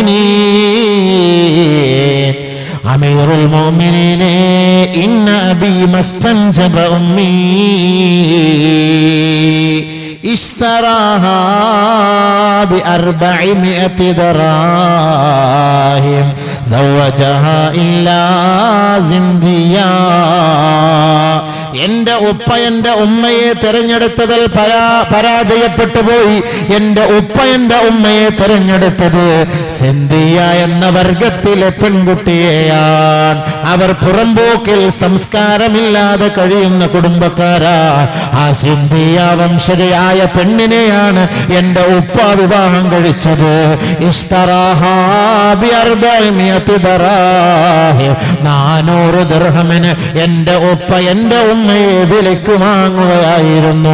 മുഅ്മിനീൻ, അമീറുൽ മുഅ്മിനീനെ, ഇന്ന അബീ മസ്തൻജബ ഉമ്മീ ഇശ്തറാഹാ ബിഅർബഇമിഅതി ദറാഹിം സവ്വജഹാ ഇല്ലാ സിന്ദിയാ. എന്റെ ഉപ്പ എന്റെ ഉമ്മയെ തെരഞ്ഞെടുത്തതിൽ പരാ പരാജയപ്പെട്ടു പോയി. എന്റെ ഉപ്പ എന്റെ ഉമ്മയെ തെരഞ്ഞെടുത്തത് സിന്ധിയ എന്ന വർഗത്തിലെ പെൺകുട്ടിയെയാണ്. അവർ പുറമ്പോക്കിൽ സംസ്കാരമില്ലാതെ കഴിയുന്ന കുടുംബക്കാരാ. ആ സിന്ധിയ വംശജയായ പെണ്ണിനെയാണ് എന്റെ ഉപ്പ വിവാഹം കഴിച്ചത്. നാനൂറ് ദിർഹമിന് എന്റെ ഉപ്പ എന്റെ ഉമ്മയെ വിലക്ക് വാങ്ങുകയായിരുന്നു.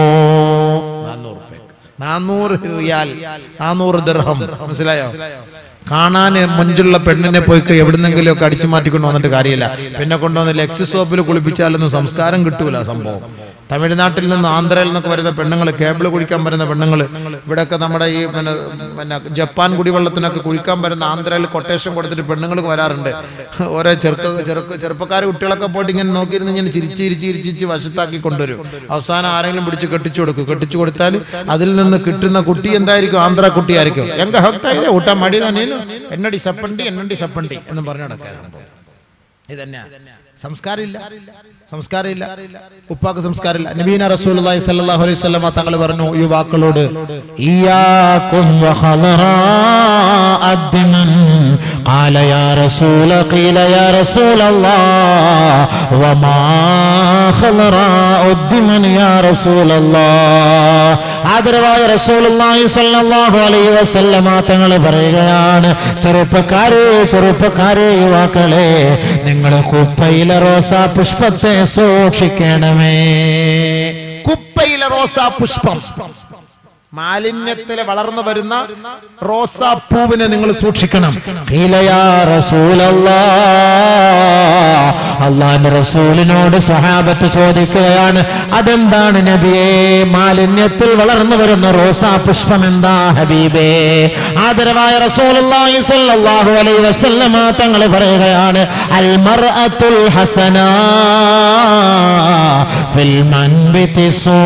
നാനൂറ് റിയാൽ, നാനൂറ് ദിർഹം. മനസ്സിലായോ? കാണാൻ മൊഞ്ചുള്ള പെണ്ണിനെ പോയി എവിടുന്നെങ്കിലും ഒക്കെ അടിച്ചു മാറ്റിക്കൊണ്ട് വന്നിട്ട് കാര്യമില്ല. പിന്നെ കൊണ്ടുവന്ന് ലെക്സ് സോപ്പിൽ കുളിപ്പിച്ചാലൊന്നും സംസ്കാരം കിട്ടൂല സംഭവം. തമിഴ്നാട്ടിൽ നിന്ന് ആന്ധ്രയിൽ നിന്നൊക്കെ വരുന്ന പെണ്ണുങ്ങൾ, കേബിൾ കുഴിക്കാൻ വരുന്ന പെണ്ണുങ്ങൾ, ഇവിടെയൊക്കെ നമ്മുടെ ഈ പിന്നെ പിന്നെ ജപ്പാൻ കുടിവെള്ളത്തിനൊക്കെ കുഴിക്കാൻ വരുന്ന ആന്ധ്രയിൽ കൊട്ടേഷൻ കൊടുത്തിട്ട് പെണ്ണുങ്ങൾക്ക് വരാറുണ്ട്. ഓരോ ചെറുക്ക ചെറുക്ക് ചെറുപ്പക്കാർ കുട്ടികളൊക്കെ പോയിട്ട് ഇങ്ങനെ നോക്കിയിരുന്ന് ഇങ്ങനെ ചിരിച്ച് ചിരിച്ച് ചിരിച്ച് വശത്താക്കി കൊണ്ടുവരും. അവസാനം ആരെങ്കിലും പിടിച്ച് കെട്ടിച്ചു കൊടുക്കും. കെട്ടിച്ചു കൊടുത്താൽ അതിൽ നിന്ന് കിട്ടുന്ന കുട്ടി എന്തായിരിക്കും? ആന്ധ്ര കുട്ടിയായിരിക്കും. എങ്ക ഹക്തായത് ഊട്ടാൻ മടി തന്നെ എന്നടി സപ്പണ്ടി എന്നടി സപ്പണ്ടി എന്ന് പറഞ്ഞു നടക്കാൻ. ഇതന്നെയാ സംസ്കാരമില്ല, സംസ്കാരമില്ല. ഉപ്പാക്ക് സംസ്കാരമില്ല. നബീന റസൂലുള്ളാഹി സ്വല്ലല്ലാഹു അലൈഹി വസല്ലം തങ്ങൾ പറഞ്ഞു യുവാക്കളോട്, ഇയ്യാകും വഖദറാ അദ്മൻ ഖാല യാ റസൂല ഖീല യാ റസൂലല്ലാഹ് വമാ ഖദറാ അദ്മൻ യാ റസൂലല്ലാഹ്. ആദരവായ റസൂലുള്ളാഹി സ്വല്ലല്ലാഹു അലൈഹി വസല്ലം തങ്ങൾ പറയുകയാണ്, ചെറുപ്പക്കാരെ ചെറുപ്പക്കാരെ യുവാക്കളെ, നിങ്ങൾ കുപ്പയിലെ റോസാ പുഷ്പത്തെ സൂക്ഷിക്കണമേ. കുപ്പയിലെ റോസാ പുഷ്പം, മാലിന്യത്തിൽ വളർന്നു വരുന്ന റോസാപ്പൂവിനെ നിങ്ങൾ സൂക്ഷിക്കണം. അള്ളാന്റെ റസൂലിനോട് സഹാബത്ത് ചോദിക്കുകയാണ്, അതെന്താണ് നബിയേ? മാലിന്യത്തിൽ വളർന്നു വരുന്ന റോസാ പുഷ്പം എന്താ ഹബീബേ? ആദരവായ റസൂലുള്ളാഹി സ്വല്ലല്ലാഹു അലൈഹി വസല്ലം തങ്ങൾ പറയുകയാണ്, അൽ മർഅത്തുൽ ഹസനാ ഫിൽ മൻബിതി സൂ.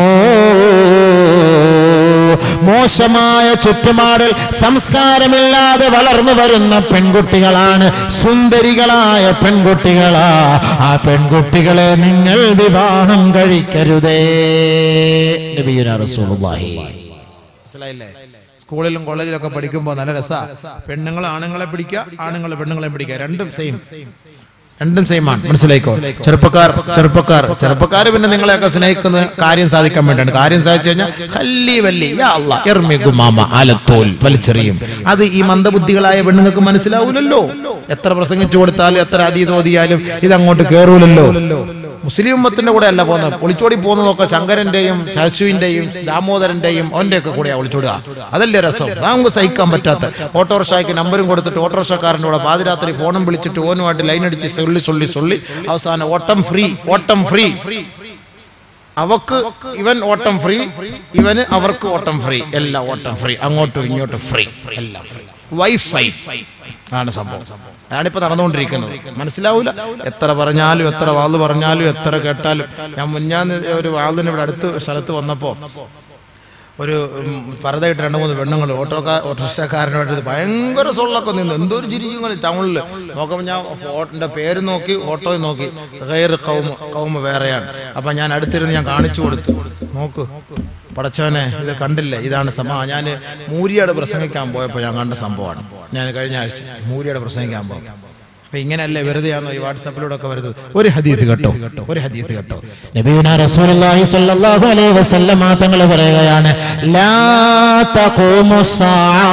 മോശമായ ചുറ്റുപാടിൽ സംസ്കാരമില്ലാതെ വളർന്നു വരുന്ന പെൺകുട്ടികളാണ് സുന്ദരികളായ പെൺകുട്ടികളാ. ആ പെൺകുട്ടികളെ നിങ്ങൾ വിവാഹം കഴിക്കരുതേ. നബിയുനാ റസൂലുള്ളാഹി. മനസ്സിലായില്ലേ? സ്കൂളിലും കോളേജിലൊക്കെ പഠിക്കുമ്പോൾ നല്ല രസാ. പെണ്ണുങ്ങൾ ആണുങ്ങളെ പിടിക്കുക, ആണുങ്ങൾ പെണ്ണുങ്ങളെ പിടിക്കുക, രണ്ടും സെയിം, രണ്ടും സെയിമാണ്. മനസ്സിലായിക്കോ? ചെറുപ്പക്കാർ ചെറുപ്പക്കാർ ചെറുപ്പക്കാർ പിന്നെ നിങ്ങളെയൊക്കെ സ്നേഹിക്കുന്ന കാര്യം സാധിക്കാൻ വേണ്ടിയാണ്. കാര്യം സാധിച്ചു കഴിഞ്ഞാൽ ഹല്ലി വല്ലി യാ അല്ലാഹ് ഇർമിഗു മാമ അലത്തോൽ വലിച്ചെറിയും. അത് ഈ മന്ദബുദ്ധികളായ പെണ്ണുങ്ങൾക്ക് മനസ്സിലാവൂലല്ലോ. എത്ര പ്രസംഗിച്ചു കൊടുത്താലും എത്ര അതീത് ഓതിയാലും ഇതങ്ങോട്ട് കേറൂലല്ലോ. മുസ്ലിം ഉമ്മത്തിന്റെ കൂടെ അല്ല പോകുന്നത്. ഒളിച്ചോടി പോകുന്നതൊക്കെ ശങ്കരന്റെയും ശാശുവിന്റെയും ദാമോദരന്റെയും അവന്റെയൊക്കെ കൂടെയാ ഒളിച്ചോടുക. അതല്ലേ രസം. നമുക്ക് സഹിക്കാൻ പറ്റാത്ത ഓട്ടോറിക്ഷയ്ക്ക് നമ്പരും കൊടുത്തിട്ട് ഓട്ടോറിക്ഷക്കാരൻ്റെ കൂടെ പാതിരാത്രി ഫോണും വിളിച്ചിട്ട് ഓനുമായിട്ട് ലൈൻ അടിച്ച് സൊള്ളി സൊള്ളി സൊള്ളി അവസാനം ഓട്ടം ഫ്രീ, ഓട്ടം ഫ്രീ. അവക്ക് ഇവൻ ഓട്ടം ഫ്രീ, ഇവന് അവർക്ക് ഓട്ടം ഫ്രീ, എല്ലാം ഓട്ടം ഫ്രീ, അങ്ങോട്ടും ഇങ്ങോട്ടും ഫ്രീ, എല്ലാം ഫ്രീ. വൈഫൈ ആണ് സംഭവം. അതാണിപ്പോ നടന്നുകൊണ്ടിരിക്കുന്നത്. മനസ്സിലാവൂല. എത്ര പറഞ്ഞാലും എത്ര വാള് പറഞ്ഞാലും എത്ര കേട്ടാലും. ഞാൻ മുന്നാന്ന് ഒരു വാളിന് ഇവിടെ അടുത്ത് സ്ഥലത്ത് വന്നപ്പോ ഒരു പരതയിട്ട് രണ്ട് മൂന്ന് പെണ്ണുങ്ങൾ ഓട്ടോക്കാർ ഓട്ടോറിക്ഷക്കാരനായിട്ട് ഭയങ്കര സൊള്ളൊക്കെ നിന്ന് എന്തൊരു ചിരിക്കും ടൗണിൽ നോക്കുമ്പോൾ ഞാൻ ഫോട്ടിന്റെ പേര് നോക്കി ഓട്ടോയിൽ നോക്കി ഗൈർ കൗമ കൗമ വേറെയാണ്. അപ്പൊ ഞാൻ അടുത്തിരുന്ന് ഞാൻ കാണിച്ചു കൊടുത്തു, നോക്ക് പടച്ചവനെ ഇത് കണ്ടില്ലേ, ഇതാണ് സംഭവം. ഞാൻ മൂരിയാട് പ്രസംഗിക്കാൻ പോയപ്പോൾ ഞാൻ കണ്ട സംഭവമാണ്. ഞാൻ കഴിഞ്ഞ ആഴ്ച മൂരിയാട് പ്രസംഗിക്കാൻ പോകും. അപ്പൊ ഇങ്ങനെയല്ലേ വെറുതെയാണോ ഈ വാട്സാപ്പിലൂടെ ഒക്കെ വരുന്നത്? ഒരു ഹദീസ് കേട്ടോ, ഒരു ഹദീസ് കേട്ടോ. നബിയുനാ റസൂലുള്ളാഹി സ്വല്ലല്ലാഹു അലൈഹി വസല്ലം തങ്ങൾ പറയുകയാണ്, ലാ തഖൂമുസ്സാഅ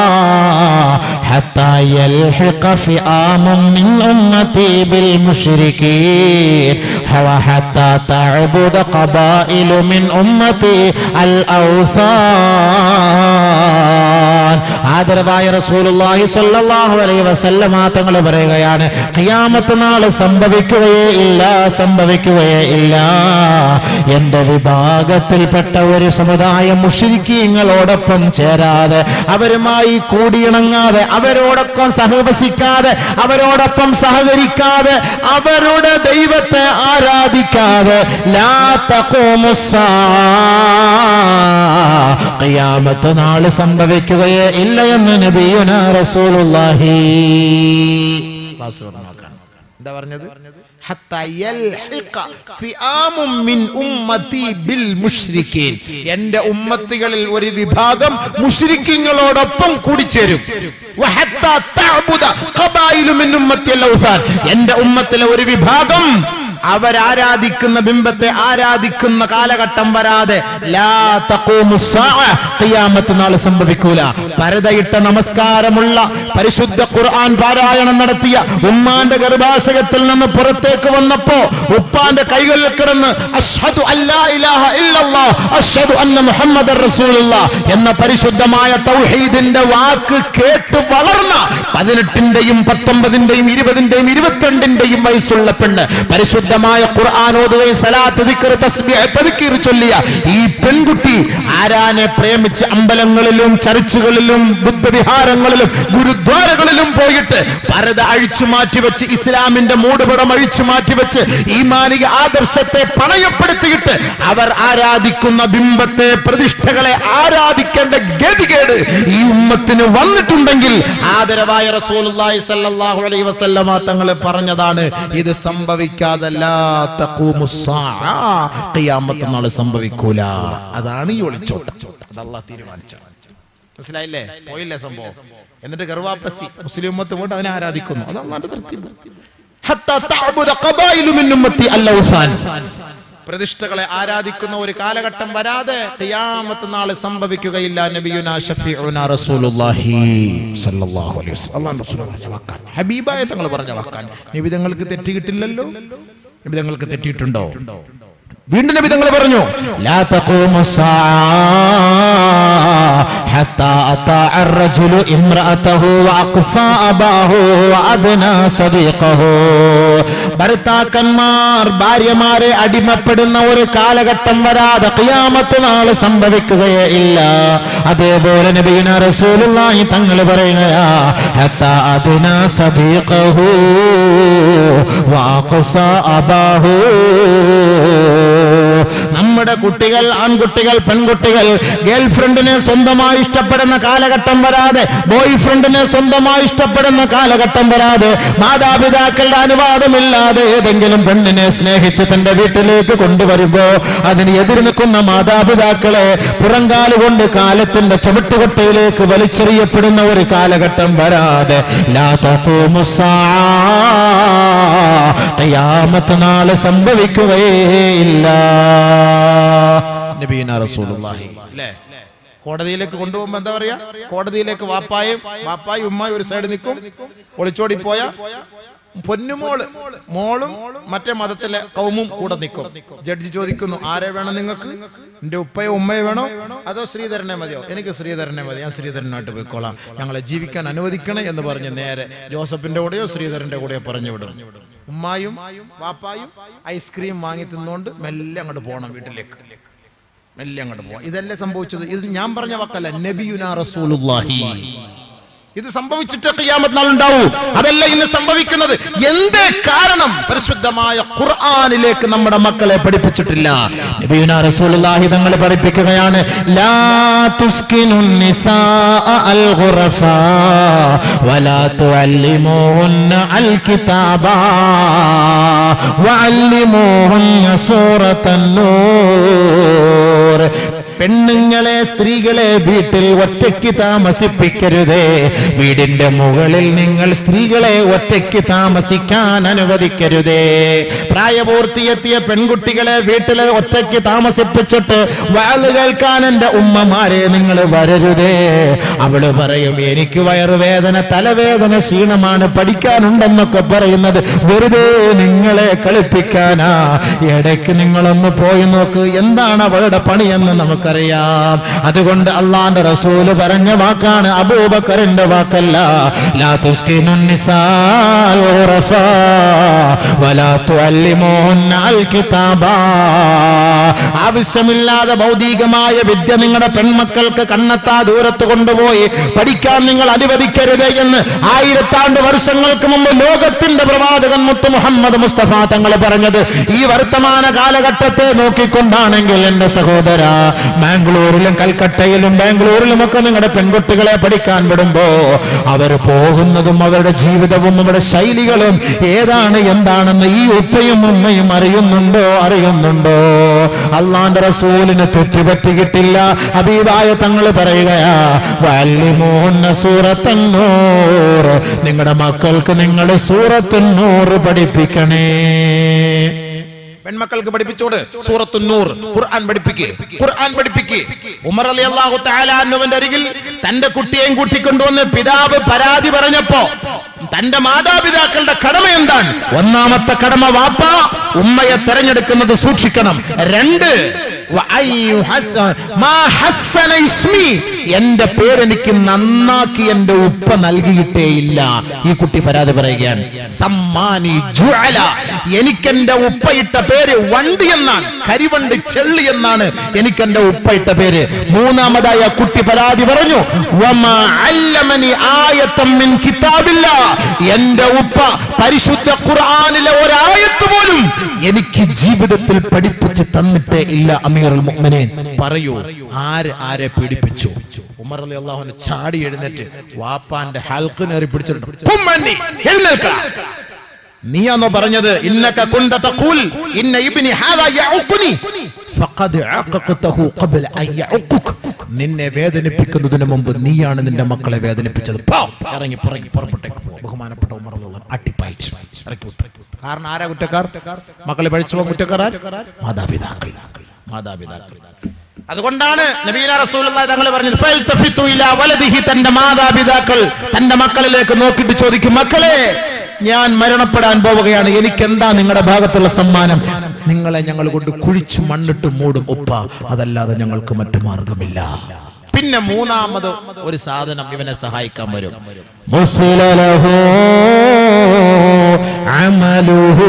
ഹത്താ യൽഹിഖ ഫിആമുൻ മിൻ ഉമ്മതി ബിൽ മുശ്രികീൻ വ ഹത്താ തഅബുദ ഖബായിലു മിൻ ഉമ്മതി അൽ ഔസാൻ. ആദരവായ റസൂലുള്ളാഹി സ്വല്ലല്ലാഹു അലൈഹി വസല്ലം തങ്ങൾ പറയുകയാണ്, ഖിയാമത്ത് നാൾ സംഭവിക്കുകയേ ഇല്ല, സംഭവിക്കുകയേ ഇല്ല. എന്റെ വിഭാഗത്തിൽപ്പെട്ട ഒരു സമുദായം മുശ്രിക്കീങ്ങളോടൊപ്പം ചേരാതെ, അവരുമായി കൂടിയിണങ്ങാതെ, അവരോടൊപ്പം സഹവസിക്കാതെ, അവരോടൊപ്പം സഹകരിക്കാതെ, അവരുടെ ദൈവത്തെ ആരാധിക്കാതെ ലാ തഖൂമുസ്സാഅ ഖിയാമത്ത് നാൾ സംഭവിക്കുകയേ ഇല്ല എന്ന് നബിയുനാ റസൂലുള്ളാഹി. എന്താ പറഞ്ഞത്? എന്റെ ഉമ്മത്തികളിൽ ഒരു വിഭാഗം മുശ്രിക്കീങ്ങളോടൊപ്പം കൂടിച്ചേരും. എന്റെ ഉമ്മത്തിലെ ഒരു വിഭാഗം അവരാരാധിക്കുന്ന ബിംബത്തെ ആരാധിക്കുന്ന കാലഘട്ടം വരാതെ ലാ തഖൂമുസ്സാഅ ഖിയാമത്ത് നാൾ സംഭവിക്കൂല. പരദയിട്ട നമസ്കാരമുള്ള പരിശുദ്ധ ഖുർആൻ പാരായണം നടത്തിയ ഉമ്മാന്റെ ഗർഭാശയത്തിൽ നിന്ന് പുറത്തേക്ക് വന്നപ്പോ ഉപ്പാന്റെ കൈകളിൽ കിടന്ന് അശ്ഹദു അല്ലാ ഇലാഹ ഇല്ലല്ലാഹ് അശ്ഹദു അന്ന മുഹമ്മദർ റസൂലുള്ളാഹ് എന്ന പരിശുദ്ധമായ തൗഹീദിന്റെ വാക്ക് കേട്ട് വളർന്ന പതിനെട്ടിന്റെയും പത്തൊമ്പതിന്റെയും ഇരുപതിന്റെയും ഇരുപത്തിരണ്ടിന്റെയും വയസ്സുള്ള പെണ്ണ് പരിശുദ്ധമായ ഖുർആൻ ഓതുകയും സലാത്ത് ദിക്ർ തസ്ബീഹ് തദ്കീർ ചൊല്ലിയ ഈ പെൺകുട്ടി ആരാനെ പ്രേമിച്ച് അമ്പലങ്ങളിലും ചർച്ചുകളിലും ബുദ്ധവിഹാരങ്ങളിലും ഗുരുദ്വാരകളിലും പോയിട്ട് പരദ അഴിച്ചു മാറ്റിവെച്ച് ഇസ്ലാമിന്റെ മൂടുപടം അഴിച്ചു മാറ്റിവെച്ച് ഈ മാലിക ആദർശത്തെ പണയപ്പെടുത്തിയിട്ട് അവർ ആരാധിക്കുന്ന ബിംബത്തെ പ്രതിഷ്ഠകളെ ആരാധിക്കേണ്ട ഗതികേട് ഈ ഉമ്മത്തിന് വന്നിട്ടുണ്ടെങ്കിൽ ആദരവായ റസൂലുള്ളാഹി സ്വല്ലല്ലാഹു അലൈഹി വസല്ലമ തങ്ങൾ പറഞ്ഞതാണ്, ഇത് സംഭവിക്കാതെ ലാ തഖൂമുസ്സാഅ, ഖിയാമത്ത് നാൾ സംഭവിക്കൂല. അതാണ് ഈ ഒളിച്ചോട്ടം. അത് അല്ലാഹു തീരുമാനിച്ചു. മനസ്സിലായില്ലേ? പോയില്ലേ സംഭവം? എന്നിട്ട് ഗർവാപ്പസി മുസ്ലിം ഉമ്മത്ത് കൊണ്ട് അതിനെ ആരാധിക്കുന്നു. അത് അല്ലാഹുവിന്റെ തർത്തീബ്. ഹത്താ തഅബുദ ഖബായിലു മിൻ ഉമ്മത്തി അൽ-ഔസാൻ, പ്രതിഷ്ഠകളെ ആരാധിക്കുന്ന ഒരു കാലഘട്ടം വരാതെ ഖിയാമത്ത് നാൾ സംഭവിക്കുകയില്ല. നബിയുനാ ഷഫീഉനാ റസൂലുള്ളാഹി സ്വല്ലല്ലാഹു അലൈഹി വസല്ലം അല്ലാഹു റസൂൽ പറഞ്ഞ വാക്കാണ്, ഹബീബായ തങ്ങൾ പറഞ്ഞ വാക്കാണ്. നബി തങ്ങൾക്ക് തെറ്റിയിട്ടില്ലല്ലോ? നബി തങ്ങൾക്ക് തെറ്റിയിട്ടുണ്ടോ? വീണ്ടും നബി തങ്ങൾ പറഞ്ഞു, ലാ തഖൂമുസ്സാഅ ഹത്താ അതാഅ അർ-റജുലു ഇംറഅതഹു വഅഖ്സാ അബാഹു വഅദ്നാ സദീഖഹു. ഭർത്താക്കന്മാർ ഭാര്യമാരെ അടിമപ്പെടുന്ന ഒരു കാലഘട്ടം വരാതെ ഖിയാമത്ത് നാൾ സംഭവിക്കുകയേ ഇല്ല. അതേപോലെ നബിയുനാ റസൂലുള്ളാഹി തങ്ങൾ പറയുകയാ, ഹത്താ അദ്നാ സദീഖഹു വഅഖ്സാ അബാഹു. നമ്മുടെ കുട്ടികൾ, ആൺകുട്ടികൾ, പെൺകുട്ടികൾ ഗേൾ ഫ്രണ്ടിനെ സ്വന്തമായി ഇഷ്ടപ്പെടുന്ന കാലഘട്ടം വരാതെ, ബോയ് ഫ്രണ്ടിനെ സ്വന്തമായി ഇഷ്ടപ്പെടുന്ന കാലഘട്ടം വരാതെ, മാതാപിതാക്കളുടെ അനുവാദമില്ലാതെ ഏതെങ്കിലും പെണ്ണിനെ സ്നേഹിച്ച് തന്റെ വീട്ടിലേക്ക് കൊണ്ടുവരുമ്പോ അതിന് എതിർ നിൽക്കുന്ന മാതാപിതാക്കളെ പുറങ്കാലുകൊണ്ട് കാലത്തിന്റെ ചവിട്ടുകൊട്ടയിലേക്ക് വലിച്ചെറിയപ്പെടുന്ന ഒരു കാലഘട്ടം വരാതെ ലാ തഖൂമുസ്സാഅ, ഖിയാമത്ത് നാൾ സംഭവിക്കുകയില്ല. നബിയുനാ റസൂലുള്ളാഹി അല്ലേ? കോടതിയിലേക്ക് കൊണ്ടുപോകുമ്പോ എന്താ പറയാ? കോടതിയിലേക്ക് വാപ്പായും വാപ്പായും ഉമ്മായും ഒരു സൈഡ് നിൽക്കും, ഒളിച്ചോടി പോയ പൊന്നുമോള് മോളും മറ്റേ മതത്തിലെ കൗമും കൂടെ നിൽക്കും. ജഡ്ജി ചോദിക്കുന്നു, ആരെ വേണം നിങ്ങൾക്ക്? എന്റെ ഉപ്പയോ ഉമ്മയോ വേണോ അതോ ശ്രീധരനെ മതിയോ? എനിക്ക് ശ്രീധരനെ മതി, ഞാൻ ശ്രീധരനായിട്ട് പോയിക്കോളാം, ഞങ്ങളെ ജീവിക്കാൻ അനുവദിക്കണേ എന്ന് പറഞ്ഞ് നേരെ ജോസഫിന്റെ കൂടെയോ ശ്രീധരന്റെ കൂടെയോ പറഞ്ഞു വിടും. ഉമ്മായും വാപ്പായും ഐസ്ക്രീം വാങ്ങി തിന്നുകൊണ്ട് മെല്ലെ അങ്ങോട്ട് പോകണം വീട്ടിലേക്ക്, മെല്ലെ അങ്ങോട്ട് പോവാം. ഇതല്ലേ സംഭവിച്ചത്? ഇത് ഞാൻ പറഞ്ഞ വാക്കല്ല, നബിയുനാ റസൂലുള്ളാഹി. ഇത് സംഭവിച്ചിട്ട് ഖിയാമത്ത് നാൾ ഉണ്ടാവൂ. അതല്ല ഇന്ന് സംഭവിക്കുന്നത്. എന്തേ കാരണം? പരിശുദ്ധമായ ഖുർആനിലേക്ക് നമ്മുടെ മക്കളെ പഠിപ്പിച്ചിട്ടില്ല. നബിയുനാ റസൂലുള്ളാഹി തങ്ങൾ പഠിപ്പിക്കുകയാണ്, ലാ തുസ്കിനുൻ നിസാഅ അൽ ഖുറഫാ വലാ തുഅല്ലിമൂഹുന്ന അൽ കിതാബാ വഅല്ലിമൂഹുന്ന സൂറത്തൻ നൂർ. പെണ്ണുങ്ങളെ, സ്ത്രീകളെ വീട്ടിൽ ഒറ്റയ്ക്ക് താമസിപ്പിക്കരുതേ. വീടിന്റെ മുകളിൽ നിങ്ങൾ സ്ത്രീകളെ ഒറ്റയ്ക്ക് താമസിക്കാൻ അനുവദിക്കരുതേ. പ്രായപൂർത്തിയെത്തിയ പെൺകുട്ടികളെ വീട്ടിൽ ഒറ്റയ്ക്ക് താമസിപ്പിച്ചിട്ട് വാള് കേൾക്കാൻ എന്റെ ഉമ്മമാരെ നിങ്ങൾ വരരുതേ. അവള് പറയും, എനിക്ക് വയറുവേദന, തലവേദന, ക്ഷീണമാണ്, പഠിക്കാനുണ്ടെന്നൊക്കെ പറയുന്നത് വെറുതെ നിങ്ങളെ കളിപ്പിക്കാനാ. ഇടയ്ക്ക് നിങ്ങളൊന്ന് പോയി നോക്ക്, എന്താണ് അവളുടെ പണിയെന്ന് നമുക്ക് അറിയാം. അതുകൊണ്ട് അള്ളാന്റെ റസൂല് പറഞ്ഞ വാക്കാണ്, അബൂബക്കറിന്റെ വാക്കല്ല. ലാ തുസ്കിനുൻ നിസാഅ ഖുറഫാ വലാ തുഅല്ലിമൂഹുന്ന അൽ കിതാബാ. ആവശ്യമില്ലാതെ ഭൗതികമായ വിദ്യ നിങ്ങളുടെ പെൺമക്കൾക്ക് കണ്ണെത്താ ദൂരത്ത് കൊണ്ടുപോയി പഠിക്കാൻ നിങ്ങൾ അനുവദിക്കരുത് എന്ന് ആയിരത്താണ്ട് വർഷങ്ങൾക്ക് മുമ്പ് ലോകത്തിന്റെ പ്രവാചകൻ മുത്ത് മുഹമ്മദ് മുസ്തഫ തങ്ങൾ പറഞ്ഞത് ഈ വർത്തമാന കാലഘട്ടത്തെ നോക്കിക്കൊണ്ടാണെങ്കിൽ എന്റെ സഹോദര, ബാംഗ്ലൂരിലും കൽക്കട്ടയിലും ബാംഗ്ലൂരിലും ഒക്കെ നിങ്ങളുടെ പെൺകുട്ടികളെ പഠിക്കാൻ വിടുമ്പോ അവർ പോകുന്നതും അവരുടെ ജീവിതവും അവരുടെ ശൈലികളും ഏതാണ് എന്താണെന്ന് ഈ ഉപ്പയും ഉമ്മയും അറിയുന്നുണ്ടോ അറിയുന്നുണ്ടോ അള്ളാന്റെ റസൂലിന് തെറ്റുപറ്റിയിട്ടില്ല. ഹബീബായ തങ്ങൾ പറയുകയാ, വഅല്ലിമൂഹുന്ന സൂറത്തൻ നൂർ. നിങ്ങളുടെ മക്കൾക്ക് നിങ്ങൾ സൂറത്തുൻ നൂർ പഠിപ്പിക്കണേ. പെൺമക്കൾക്ക് പഠിപ്പിച്ചോട് സൂറത്തുൻ നൂർ ഖുർആൻ പഠിപ്പിക്കേ, ഖുർആൻ പഠിപ്പിക്കേ. ഉമർ റളിയല്ലാഹു തആല അൻഹുവിന്റെ അരികിൽ തന്റെ കുട്ടിയെയും കൂട്ടിക്കൊണ്ടുവന്ന് പിതാവ് പരാതി പറഞ്ഞപ്പോ തന്റെ മാതാപിതാക്കളുടെ കടമ എന്താണ്? ഒന്നാമത്തെ കടമ, വാപ്പ ഉമ്മയെ തെരഞ്ഞെടുക്കുന്നത് സൂക്ഷിക്കണം. രണ്ട്, എന്റെ പേരെനിക്ക് നന്നാക്കി എന്റെ ഉപ്പ നൽകിയിട്ടേയില്ല. ഈ കുട്ടി പരാതി പറയുകയാണ്. സമ്മാനി ജുഅല, എനിക്കെന്റെ ഉപ്പയിട്ട പേര് വണ്ടി എന്നാണ്, കരിവണ്ട് ചെള്ളി എന്നാണ് എനിക്കെന്റെ ഉപ്പയിട്ട പേര്. മൂന്നാമതായി ആ കുട്ടി പരാതി പറഞ്ഞു, വമാ അല്ലമനി ആയത്തൻ മിൻ കിതാബില്ലാ, എന്റെ ഉപ്പ പരിശുദ്ധ ഖുർആനിലെ ഒരായത്ത് പോലും എനിക്ക് ജീവിതത്തിൽ പഠിപ്പിച്ച് തന്നിട്ടേ ഇല്ല. അമീറുൽ മുഅ്മിനീൻ, പറയൂ ആര് ആരെ പീഡിപ്പിച്ചു? ഉമർ റളിയല്ലാഹു അൻഹു ചാടി എഴുന്നേറ്റ് വാപ്പാന്റെ ഹൽഖിനേറി പിടിച്ചിട്ടുണ്ട്. നീയാണോ പറഞ്ഞത്? ഇന്നക കുന്ത തഖൂൽ ഇന്ന ഇബ്നി ഹാദാ യഉഖുനി ഫഖദ് അഖഖതഹു ഖബ്ല അൻ യഉഖുക, നിന്നെ വേദനിപ്പിക്കുന്നതിന് മുമ്പ് നീയാണ് നിന്റെ മക്കളെ വേദനിപ്പിച്ചത്. ഇറങ്ങി പുറകെ പുറപ്പെട്ടേക്ക് പോ. ബഹുമാനപ്പെട്ട ഉമർ റളിയല്ലാഹു അൻഹു അട്ടിപ്പായിച്ചു ഇറക്കി വിട്ടു. കാരണം ആരാ കുറ്റക്കാർ? മക്കളെ പഴിച്ചു പോകാൻ കുറ്റക്കാർ മാതാപിതാക്കൾ. മാതാപിതാക്കൾ. അതുകൊണ്ടാണ് നബിയുന റസൂലുള്ളാഹി തങ്ങൾ പറഞ്ഞത്, ഫൽതഫിതു ഇലാ വലദിഹി, തന്റെ മാതാപിതാക്കൾ തന്റെ മക്കളിലേക്ക് നോക്കിയിട്ട് ചോദിക്കും, മക്കളെ ഞാൻ മരണപ്പെടാൻ പോവുകയാണ്, എനിക്ക് എന്താ നിങ്ങളുടെ ഭാഗത്തുള്ള സമ്മാനം? നിങ്ങളെ ഞങ്ങൾ കൊണ്ട് കുഴിച്ചു മണ്ണിട്ട് മൂടും ഉപ്പ, അതല്ലാതെ ഞങ്ങൾക്ക് മറ്റു മാർഗമില്ല. പിന്നെ മൂന്നാമത് ഒരു സാധനം ഇവനെ സഹായിക്കാൻ വരും. മുസ്ലിലഹു അമലുഹു,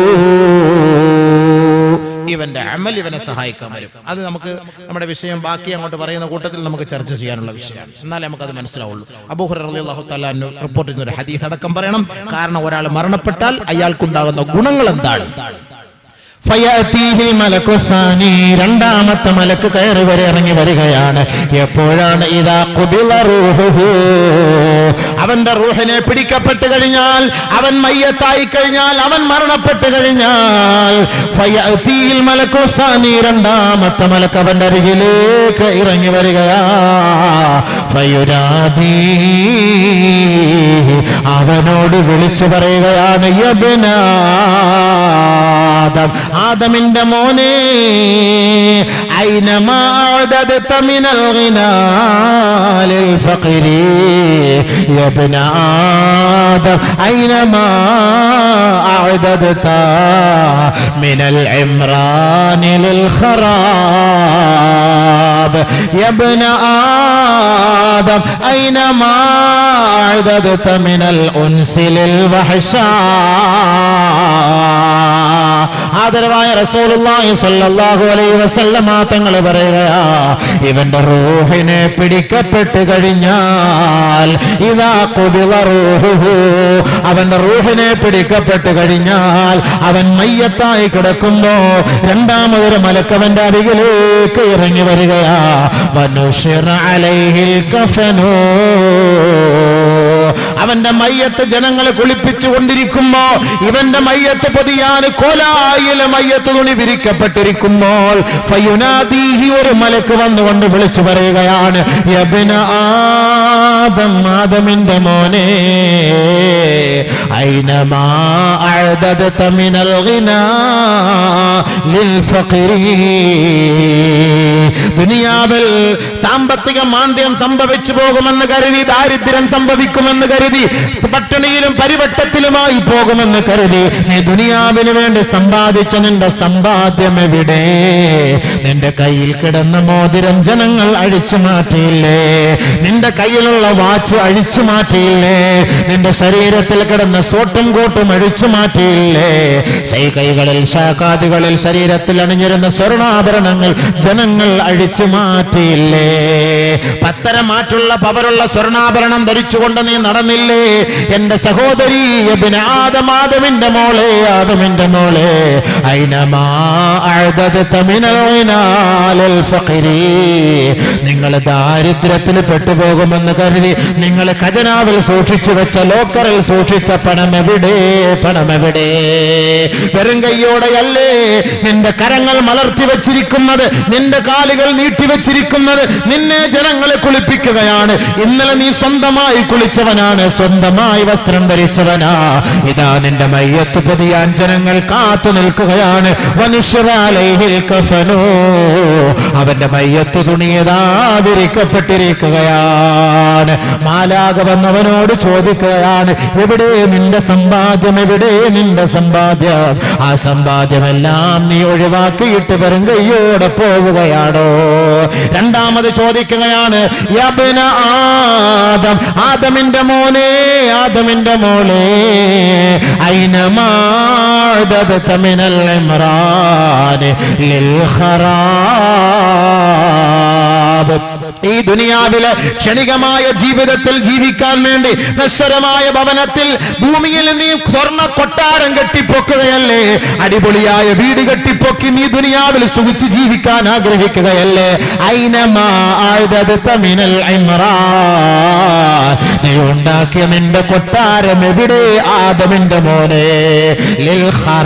ഇവന്റെ അമൽ ഇവനെ സഹായിക്കാൻ വരും. അത് നമുക്ക് നമ്മുടെ വിഷയം ബാക്കി അങ്ങോട്ട് പറയുന്ന കൂട്ടത്തിൽ നമുക്ക് ചർച്ച ചെയ്യാനുള്ള വിഷയമാണ്. എന്നാലേ നമുക്കത് മനസ്സിലാവുള്ളൂ. അബൂ ഹുറൈറ റളിയല്ലാഹു തആല അൻഹു റിപ്പോർട്ട് ചെയ്യുന്ന ഒരു ഹദീസ് അടക്കം പറയണം. കാരണം ഒരാൾ മരണപ്പെട്ടാൽ അയാൾക്കുണ്ടാകുന്ന ഗുണങ്ങൾ എന്താണ്? ഫയഅതീഹിൽ മലക്കു സാനി, രണ്ടാമത്തെ മലക്ക് കയറി വരെ ഇറങ്ങി വരികയാണ്. എപ്പോഴാണ്? ഇദാ ഖുബില റൂഹുഹു, അവന്റെ റൂഹിനെ പിടിക്കപ്പെട്ട് കഴിഞ്ഞാൽ, അവൻ മയ്യത്തായി കഴിഞ്ഞാൽ, അവൻ മരണപ്പെട്ട് കഴിഞ്ഞാൽ, ഫയഅതീഹിൽ മലക്കു സാനി, രണ്ടാമത്തെ മലക്ക് അവന്റെ അരികിലേക്ക് ഇറങ്ങി വരികയാ. ഫയുനാദി, അവനോട് വിളിച്ചു പറയുകയാണ്, യബ്നാ ആദം, ആദമിന്റെ മോനെ, ഐനമാ അഅദദത മിനൽ ഗിനാ ലിൽ ഫഖരി, യബ്ന ആദം ഐനമാ അഅദദത മിനൽ ഇംറാൻ ലിൽ ഖറാബ്, യബ്ന ആദം ഐനമാ അഅദദത മിനൽ ഉൻസി ലിൽ വഹ്ശാ. ആദരവായ റസൂലുള്ളാഹി സ്വല്ലല്ലാഹു അലൈഹി വസല്ലമ തങ്ങൾ പറയുകയാ, ഇവന്റെ റൂഹിനെ പിടിക്കപ്പെട്ട് കഴിഞ്ഞാൽ, ഇദാ ഖുബില റൂഹുഹു, അവന്റെ റൂഹിനെ പിടിക്കപ്പെട്ട് കഴിഞ്ഞാൽ, അവൻ മയ്യത്തായി കിടക്കുമ്പോ രണ്ടാമതൊരു മലക്ക് അവന്റെ അരികിലേക്ക് ഇറങ്ങി വരികയാ. വനുശിറ അലൈഹിൽ കഫനു, അവന്റെ മയ്യത്ത് ജനങ്ങളെ കുളിപ്പിച്ചു കൊണ്ടിരിക്കുമ്പോ, ഇവന്റെ മയ്യത്ത് പൊതിയാൻ കോലായിലെ മയ്യത്ത് തുണി വിരിക്കപ്പെട്ടിരിക്കുമ്പോൾ, ഫയുനാദീഹി, ഒരു മലക്ക് വന്നുകൊണ്ട് വിളിച്ചു പറയുകയാണ്, യബ്ന ആദം, ആദമിന്റെ മോനെ, ഐനമാ അഅദദത മിനൽ ഗിനാ ലിൽ ഫഖരി, ദുനിയാവിൽ സാമ്പത്തിക മാന്ദ്യം സംഭവിച്ചു പോകുമെന്ന് കരുതി, ദാരിദ്ര്യം സംഭവിക്കുമെന്ന് കരുതി, പട്ടിണിയിലും പരിവട്ടത്തിലുമായി പോകുമെന്ന് കരുതി, നീ ദുനിയാവിന് വേണ്ടി സമ്പാദിച്ച നിന്റെ സമ്പാദ്യം എവിടെ? നിന്റെ കയ്യിൽ കിടന്ന മോതിരം ജനങ്ങൾ അഴിച്ചു മാറ്റിയില്ലേ? നിന്റെ കയ്യിലുള്ള വാച്ച് അഴിച്ചു മാറ്റിയില്ലേ? നിന്റെ ശരീരത്തിൽ കിടന്ന സോട്ടും കോട്ടും അഴിച്ചു മാറ്റിയില്ലേ? കൈകളിൽ ശാഖാദികളിൽ ശരീരത്തിൽ അണിഞ്ഞിരുന്ന സ്വർണ്ണാഭരണങ്ങൾ ജനങ്ങൾ അഴിച്ചു മാറ്റിയില്ലേ? പത്തര മാറ്റുള്ള പവറുള്ള സ്വർണ്ണാഭരണം ധരിച്ചുകൊണ്ട് നീ നടന്നില്ലേ? എന്റെ സഹോദരി, ഇബ്ന ആദം, ആദമിന്റെ മോളെ, ആദമിന്റെ മോളെ, ഐനമാ അഅദദത മിനൽ ഗിനാ ലിൽ ഫഖരി, നിങ്ങൾ ദാരിദ്ര്യത്തിൽ പെട്ടുപോകുമെന്ന് കരുതി നിങ്ങൾ ഖജനാവിൽ സൂക്ഷിച്ചു വെച്ച, ലോക്കറിൽ സൂക്ഷിച്ച പണം എവിടെ? പണം എവിടെ? വെറും കൈയോടെയല്ലേ നിന്റെ കരങ്ങൾ മലർത്തി വെച്ചിരിക്കുന്നത്, നിന്റെ കാലുകൾ നീട്ടിവെച്ചിരിക്കുന്നത്? നിന്നെ ജനങ്ങളെ കുളിപ്പിക്കുകയാണ്. ഇന്നലെ നീ സ്വന്തമായി കുളിച്ചവനാണ്, സ്വന്തമായി വസ്ത്രം ധരിച്ചവനാ. ഇതാ നിന്റെ മയ്യത്ത് പൊതിയാൻ ജനങ്ങൾ കാത്തു നിൽക്കുകയാണ്. വനുശിറ അലൈഹിൽ കഫനു, അവന്റെ മയ്യത്ത് തുണിയതാ വിരിക്കപ്പെട്ടിരിക്കുകയാണ്. മാലാക വന്നവനോട് ചോദിക്കുകയാണ്, എവിടെ നിന്റെ നിന്റെ സമ്പാദ്യം എവിടെ? നിന്റെ സമ്പാദ്യം, ആ സമ്പാദ്യമെല്ലാം നീ ഒഴിവാക്കിയിട്ട് വെറും കൈയോടെ പോവുകയാണോ? രണ്ടാമത് ചോദിക്കുകയാണ്, യബ്ന ആദം, ആദമിന്റെ മോനെ, ആദമിന്റെ മോളെ, ഐനമാ അദദത മിനൽ ഇംറാൻ ലിൽ ഖറാബ്. ഈ ദുനിയാവിലെ ക്ഷണികമായ ജീവിതത്തിൽ ജീവിക്കാൻ വേണ്ടി നശ്വരമായ ഭവനത്തിൽ ഭൂമിയിൽ നീ സ്വർണ്ണ കൊട്ടാരം കെട്ടിപ്പൊക്കുകയല്ലേ? അടിപൊളിയായ വീട് കെട്ടിപ്പൊക്കി നീ ദുനിയാവിൽ സുഖിച്ച് ജീവിക്കാൻ ആഗ്രഹിക്കുകയല്ലേ? ഐനമാ അദദത മിനൽ ഇംറാൻ, നീ ഉണ്ടാക്കിയ നിന്റെ കൊട്ടാരം എവിടെ? ആദമിന്റെ മോനെ, ലിൽ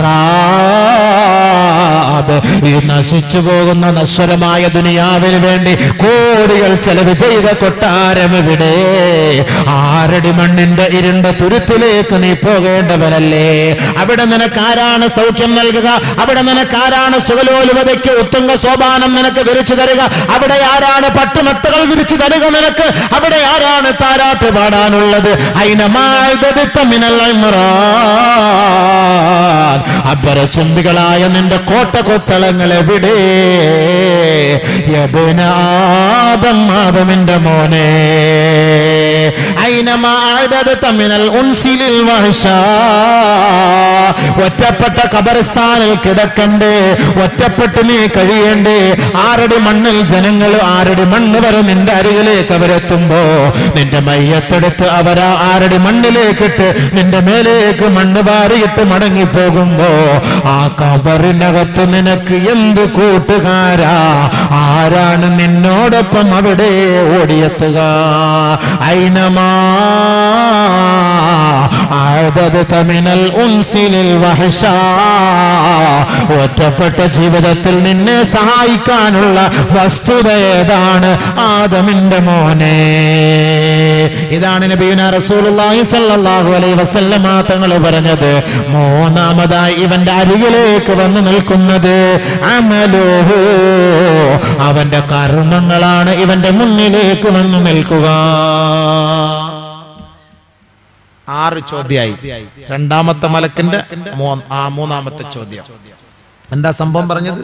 ഖറാബ്, ഈ നശിച്ചു പോകുന്ന നശ്വരമായ ദുനിയാവിന് വേണ്ടി കോടികൾ ചെലവ് ചെയ്ത കൊട്ടാരം എവിടെ? ആറടി മണ്ണിന്റെ ഇരുണ്ട തുരുത്തിലേക്ക് നീ പോകേണ്ടവനല്ലേ? അവിടെ നിനക്കാരാണ് സൗഖ്യം നൽകുക? അവിടെ നിനക്കാരാണ് സുഖലോലുപതയ്ക്ക് ഉത്തുംഗ സോപാനം നിനക്ക് വിരിച്ചു തരിക? അവിടെ ആരാണ് പട്ടുമെത്തകൾ വിരിച്ചു തരിക നിനക്ക്? അവിടെ ആരാണ് താരാട്ട് പാടാനുള്ളത്? അബ്ബരചുംബികളായ നിന്റെ കോട്ട കൊത്തളങ്ങൾ എവിടെ? യബ്ന ആദം, ആദമിന്റെ മോനെ, ഐനമാ അദദത മിനൽ ഉൻസി ലിൽ വഹ്ശാ, ഒറ്റപ്പെട്ട ഖബർസ്ഥാനിൽ കിടക്കണ്ടേ? ഒറ്റപ്പെട്ട് നീ കഴിയണ്ടേ? ആറടി മണ്ണിൽ ജനങ്ങൾ ആറടി മണ്ണ് വരെ നിന്റെ അരികിലേക്ക് അവരെത്തുമ്പോ നിന്റെ മയ്യത്തെടുത്ത് അവരാ ആറടി മണ്ണിലേക്കിട്ട് നിന്റെ മേലേക്ക് മണ്ണ് വാരിയിട്ട് മടങ്ങിപ്പോകുമ്പോ ആ ഖബറിനകത്ത് നിനക്ക് എന്ത് കൂട്ടുകാരാ? ആരാണ് നിന്നോടൊപ്പം അവിടെ ഓടിയെത്തുക? ഐനമാ അദദത മിനൽ ഉൻസി ലിൽ വഹ്ശാ, ഒറ്റപ്പെട്ട ജീവിതത്തിൽ നിന്നെ സഹായിക്കാനുള്ള വസ്തുത ഏതാണ്? ആദമിന്റെ മോനെ. ഇതാണ് നബിയുനാ റസൂലുള്ളാഹി സ്വല്ലല്ലാഹു അലൈഹി വസല്ലമ തങ്ങൾ പറഞ്ഞത്. മൂന്നാമതായി ഇവന്റെ അരികിലേക്ക് വന്നു നിൽക്കുന്നത് അമലുഹു, അവന്റെ കർമ്മങ്ങളാണ് ഇവന്റെ മുന്നിലേക്ക് വന്നു നിൽക്കുക. ആറ് ചോദ്യമായി. രണ്ടാമത്തെ മലക്കിന്റെ ആ മൂന്നാമത്തെ ചോദ്യം എന്താ സംഭവം പറഞ്ഞത്?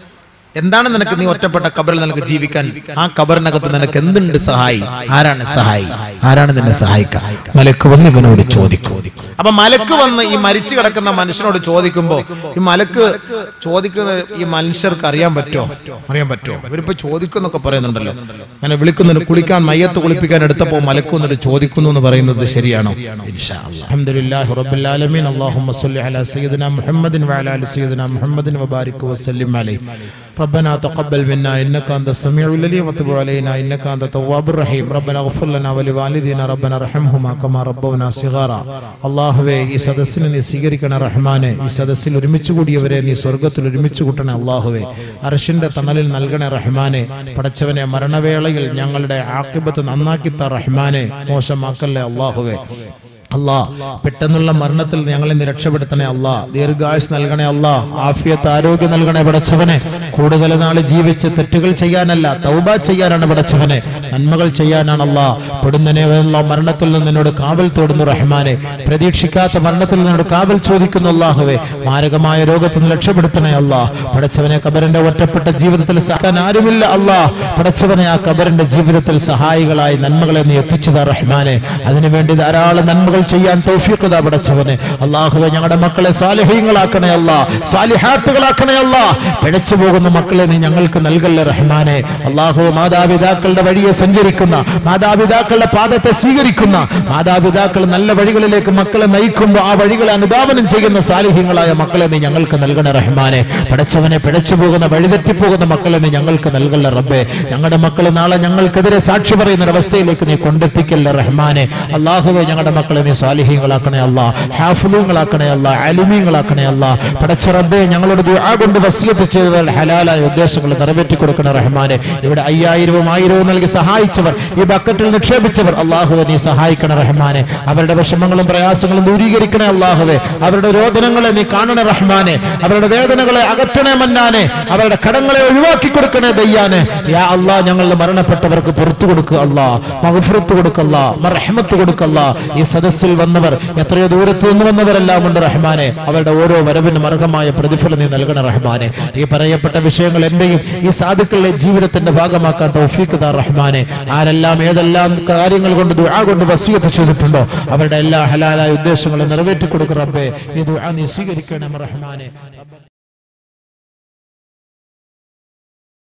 എന്താണ് നിനക്ക്, നീ ഒറ്റപ്പെട്ട ഖബറിൽ നിനക്ക് ജീവിക്കാൻ, ആ ഖബറിനകത്ത് നിനക്ക് എന്തുണ്ട് സഹായി? ആരാണ് സഹായി? ആരാണ് നിന്നെ സഹായിക്കുക? മലക്ക് വന്ന് ഇവനോട് ചോദിക്കും. അപ്പൊ മലക്ക് വന്ന് ഈ മരിച്ചു കിടക്കുന്ന മനുഷ്യനോട് ചോദിക്കുമ്പോ ഈ മലക്ക് ചോദിക്കുന്നത് ഈ മനുഷ്യർക്ക് അറിയാൻ പറ്റുമോ? അറിയാൻ പറ്റുമോ? ഇവരിപ്പോ ചോദിക്കുന്നൊക്കെ പറയുന്നുണ്ടല്ലോ, അങ്ങനെ വിളിക്കുന്നുണ്ട്. കുളിക്കാൻ മയ്യത്ത് കുളിപ്പിക്കാൻ എടുത്തപ്പോ മലക്ക് വന്നിട്ട് ചോദിക്കുന്നു എന്ന് പറയുന്നത് ശരിയാണോ? ഇൻഷാ അല്ലാഹ്. അൽഹംദുലില്ലാഹി റബ്ബിൽ ആലമീൻ. അല്ലാഹുമ്മ സ്വല്ലി അലാ സയ്യിദിനാ മുഹമ്മദിൻ വഅലാ ആലി സയ്യിദിനാ മുഹമ്മദിൻ വബാരിക് വസല്ലിം അലൈഹി. ربنا تقبل منا انك انت السميع العليم وتب علينا انك انت التواب الرحيم. ربنا اغفر لنا ولوالدينا ربنا ارحمهما كما ربونا صغارا. അല്ലാഹുവേ, ഈ സദസ്സിനെ നീ സ്വീകരിക്കണ റഹ്മാനെ. ഈ സദസ്സിൽ ഒരുമിച്ച് കൂടിയവരെ നീ സ്വർഗ്ഗത്തിൽ ഒരുമിച്ച് കൂട്ടണേ അല്ലാഹുവേ. അർശിന്റെ തണലിൽ നൽകണേ റഹ്മാനെ. പടച്ചവനെ, മരണവേളയിൽ ഞങ്ങളുടെ ആഖിബത്ത് നന്നാക്കി ത റഹ്മാനെ, മോശമാക്കല്ലേ അല്ലാഹുവേ. അല്ലാ, പെട്ടെന്നുള്ള മരണത്തിൽ ഞങ്ങളെ നീ രക്ഷപ്പെടുത്തണേ അല്ലാ. ദീർഘായുസ് നൽകണേ അല്ലാ. ആഫിയത്ത്, ആരോഗ്യം നൽകണേ പടച്ചവനെ. കൂടുതൽ നാൾ ജീവിച്ച് തെറ്റുകൾ ചെയ്യാനല്ല, തൗബ ചെയ്യാനാണ് പടച്ചവനെ, നന്മകൾ ചെയ്യാനാണ് അല്ലാ. പെടുന്നതിനുള്ള മരണത്തിൽ നിന്ന് നിന്നോട് കാവൽ തേടുന്നു റഹ്മാനെ. പ്രതീക്ഷിക്കാത്ത മരണത്തിൽ നിന്നോട് കാവൽ ചോദിക്കുന്നു അല്ലാഹുവേ. മാരകമായ രോഗത്തിൽ നിന്ന് രക്ഷപ്പെടുത്തണേ അല്ലാ. പടച്ചവനെ, ഖബറിന്റെ ഒറ്റപ്പെട്ട ജീവിതത്തിൽ സഹായിക്കാൻ ആരുമില്ല അല്ലാ. പടച്ചവനെ, ആ ഖബറിന്റെ ജീവിതത്തിൽ സഹായികളായി നന്മകളെ നീ എത്തിച്ചതാ റഹ്മാനെ. അതിനുവേണ്ടി ധാരാളം നന്മകൾ ചെയ്യാൻ തൗഫീഖ് ദാ പടച്ചവനെ. അല്ലാഹുവേ, ഞങ്ങളുടെ മക്കളെ സാലിഹീങ്ങളാക്കണേ അല്ലാ, സാലിഹാത്തുകളാക്കണേ അല്ലാ. പിഴച്ചു പോകുന്ന മക്കളെ നീ ഞങ്ങൾക്ക് നൽകല്ലേ റഹ്മാനെ. അല്ലാഹുവേ, മാതാപിതാക്കളുടെ വഴിയെ സഞ്ചരിക്കുന്ന, മാതാപിതാക്കളുടെ പാദത്തെ സ്വീകരിക്കുന്ന, മാതാപിതാക്കൾ നല്ല വഴികളിലേക്ക് മക്കളെ നയിക്കുമ്പോൾ ആ വഴികളെ അനുധാവനം ചെയ്യുന്ന സാലിഹീങ്ങളായ മക്കളെ നീ ഞങ്ങൾക്ക് നൽകണേ റഹ്മാനെ. പടച്ചവനെ, പിഴച്ചു പോകുന്ന, വഴിതെറ്റിപ്പോകുന്ന മക്കളെ നീ ഞങ്ങൾക്ക് നൽകല്ലേ റബ്ബേ. ഞങ്ങളുടെ മക്കൾ നാളെ ഞങ്ങൾക്കെതിരെ സാക്ഷി പറയുന്ന അവസ്ഥയിലേക്ക് നീ കൊണ്ടെത്തിക്കല്ലേ റഹ്മാനെ. അല്ലാഹുവേ, ഞങ്ങളുടെ മക്കളെ നീ സാലിഹീങ്ങളാക്കണേ അല്ലാ, ഹാഫിളീങ്ങളാക്കണേ അല്ലാ, ആലിമീങ്ങളാക്കണേ അല്ലാ. പടച്ച റബ്ബേ, ഞങ്ങളോട് ദുആ കൊണ്ട് വസിയത്ത് ചെയ്തവർ ഹലാലായ ഉദ്ദേശങ്ങൾ നിറവേറ്റി കൊടുക്കണേ റഹ്മാനെ. ഇവിടെ അയ്യായിരവും ആയിരവും നൽകി സഹായിച്ചവർ, ഈ ബക്കറ്റിൽ നിക്ഷേപിച്ചവർ, അല്ലാഹുവേ നീ സഹായിക്കണേ റഹ്മാനെ. അവരുടെ വിഷമങ്ങളും പ്രയാസങ്ങളും ദൂരീകരിക്കണേ അല്ലാഹുവേ. അവരുടെ രോദനങ്ങളെ നീ കാണണേ റഹ്മാനെ. അവരുടെ വേദനകളെ അകറ്റണേ മന്നാനെ. അവരുടെ കടങ്ങളെ ഒഴിവാക്കി കൊടുക്കണേ ദയ്യാനെ. യാ അല്ലാ, ഞങ്ങളുടെ മരണപ്പെട്ടവർക്ക് പുറത്തു കൊടുക്കുക അല്ലാ, മഗ്ഫിറത്ത് കൊടുക്കല്ലാ, മർഹമത്ത് കൊടുക്കല്ലാ. ഈ സദസ്സ് സദസ്സിൽ വന്നവർ, എത്രയോ ദൂരത്തു നിന്ന് വന്നവരെല്ലാം ഉണ്ട് റഹ്മാനെ. അവരുടെ ഓരോ വരവിനും അർഹമായ പ്രതിഫലം നീ നൽകണം റഹ്മാനെ. ഈ പറയപ്പെട്ട വിഷയങ്ങൾ എന്റെയും ഈ സാധുക്കളുടെ ജീവിതത്തിന്റെ ഭാഗമാക്കാൻ തൗഫീഖ് താ റഹ്മാനെ. ആരെല്ലാം ഏതെല്ലാം കാര്യങ്ങൾ കൊണ്ട് ദുആ കൊണ്ട് വസിയത്ത് ചെയ്തിട്ടുണ്ടോ അവരുടെ എല്ലാ ഹലാലായ ഉദ്ദേശങ്ങളും നിറവേറ്റി കൊടുക്കുക റബ്ബേ. ഈ ദുആ നീ സ്വീകരിക്കണം റഹ്മാനെ.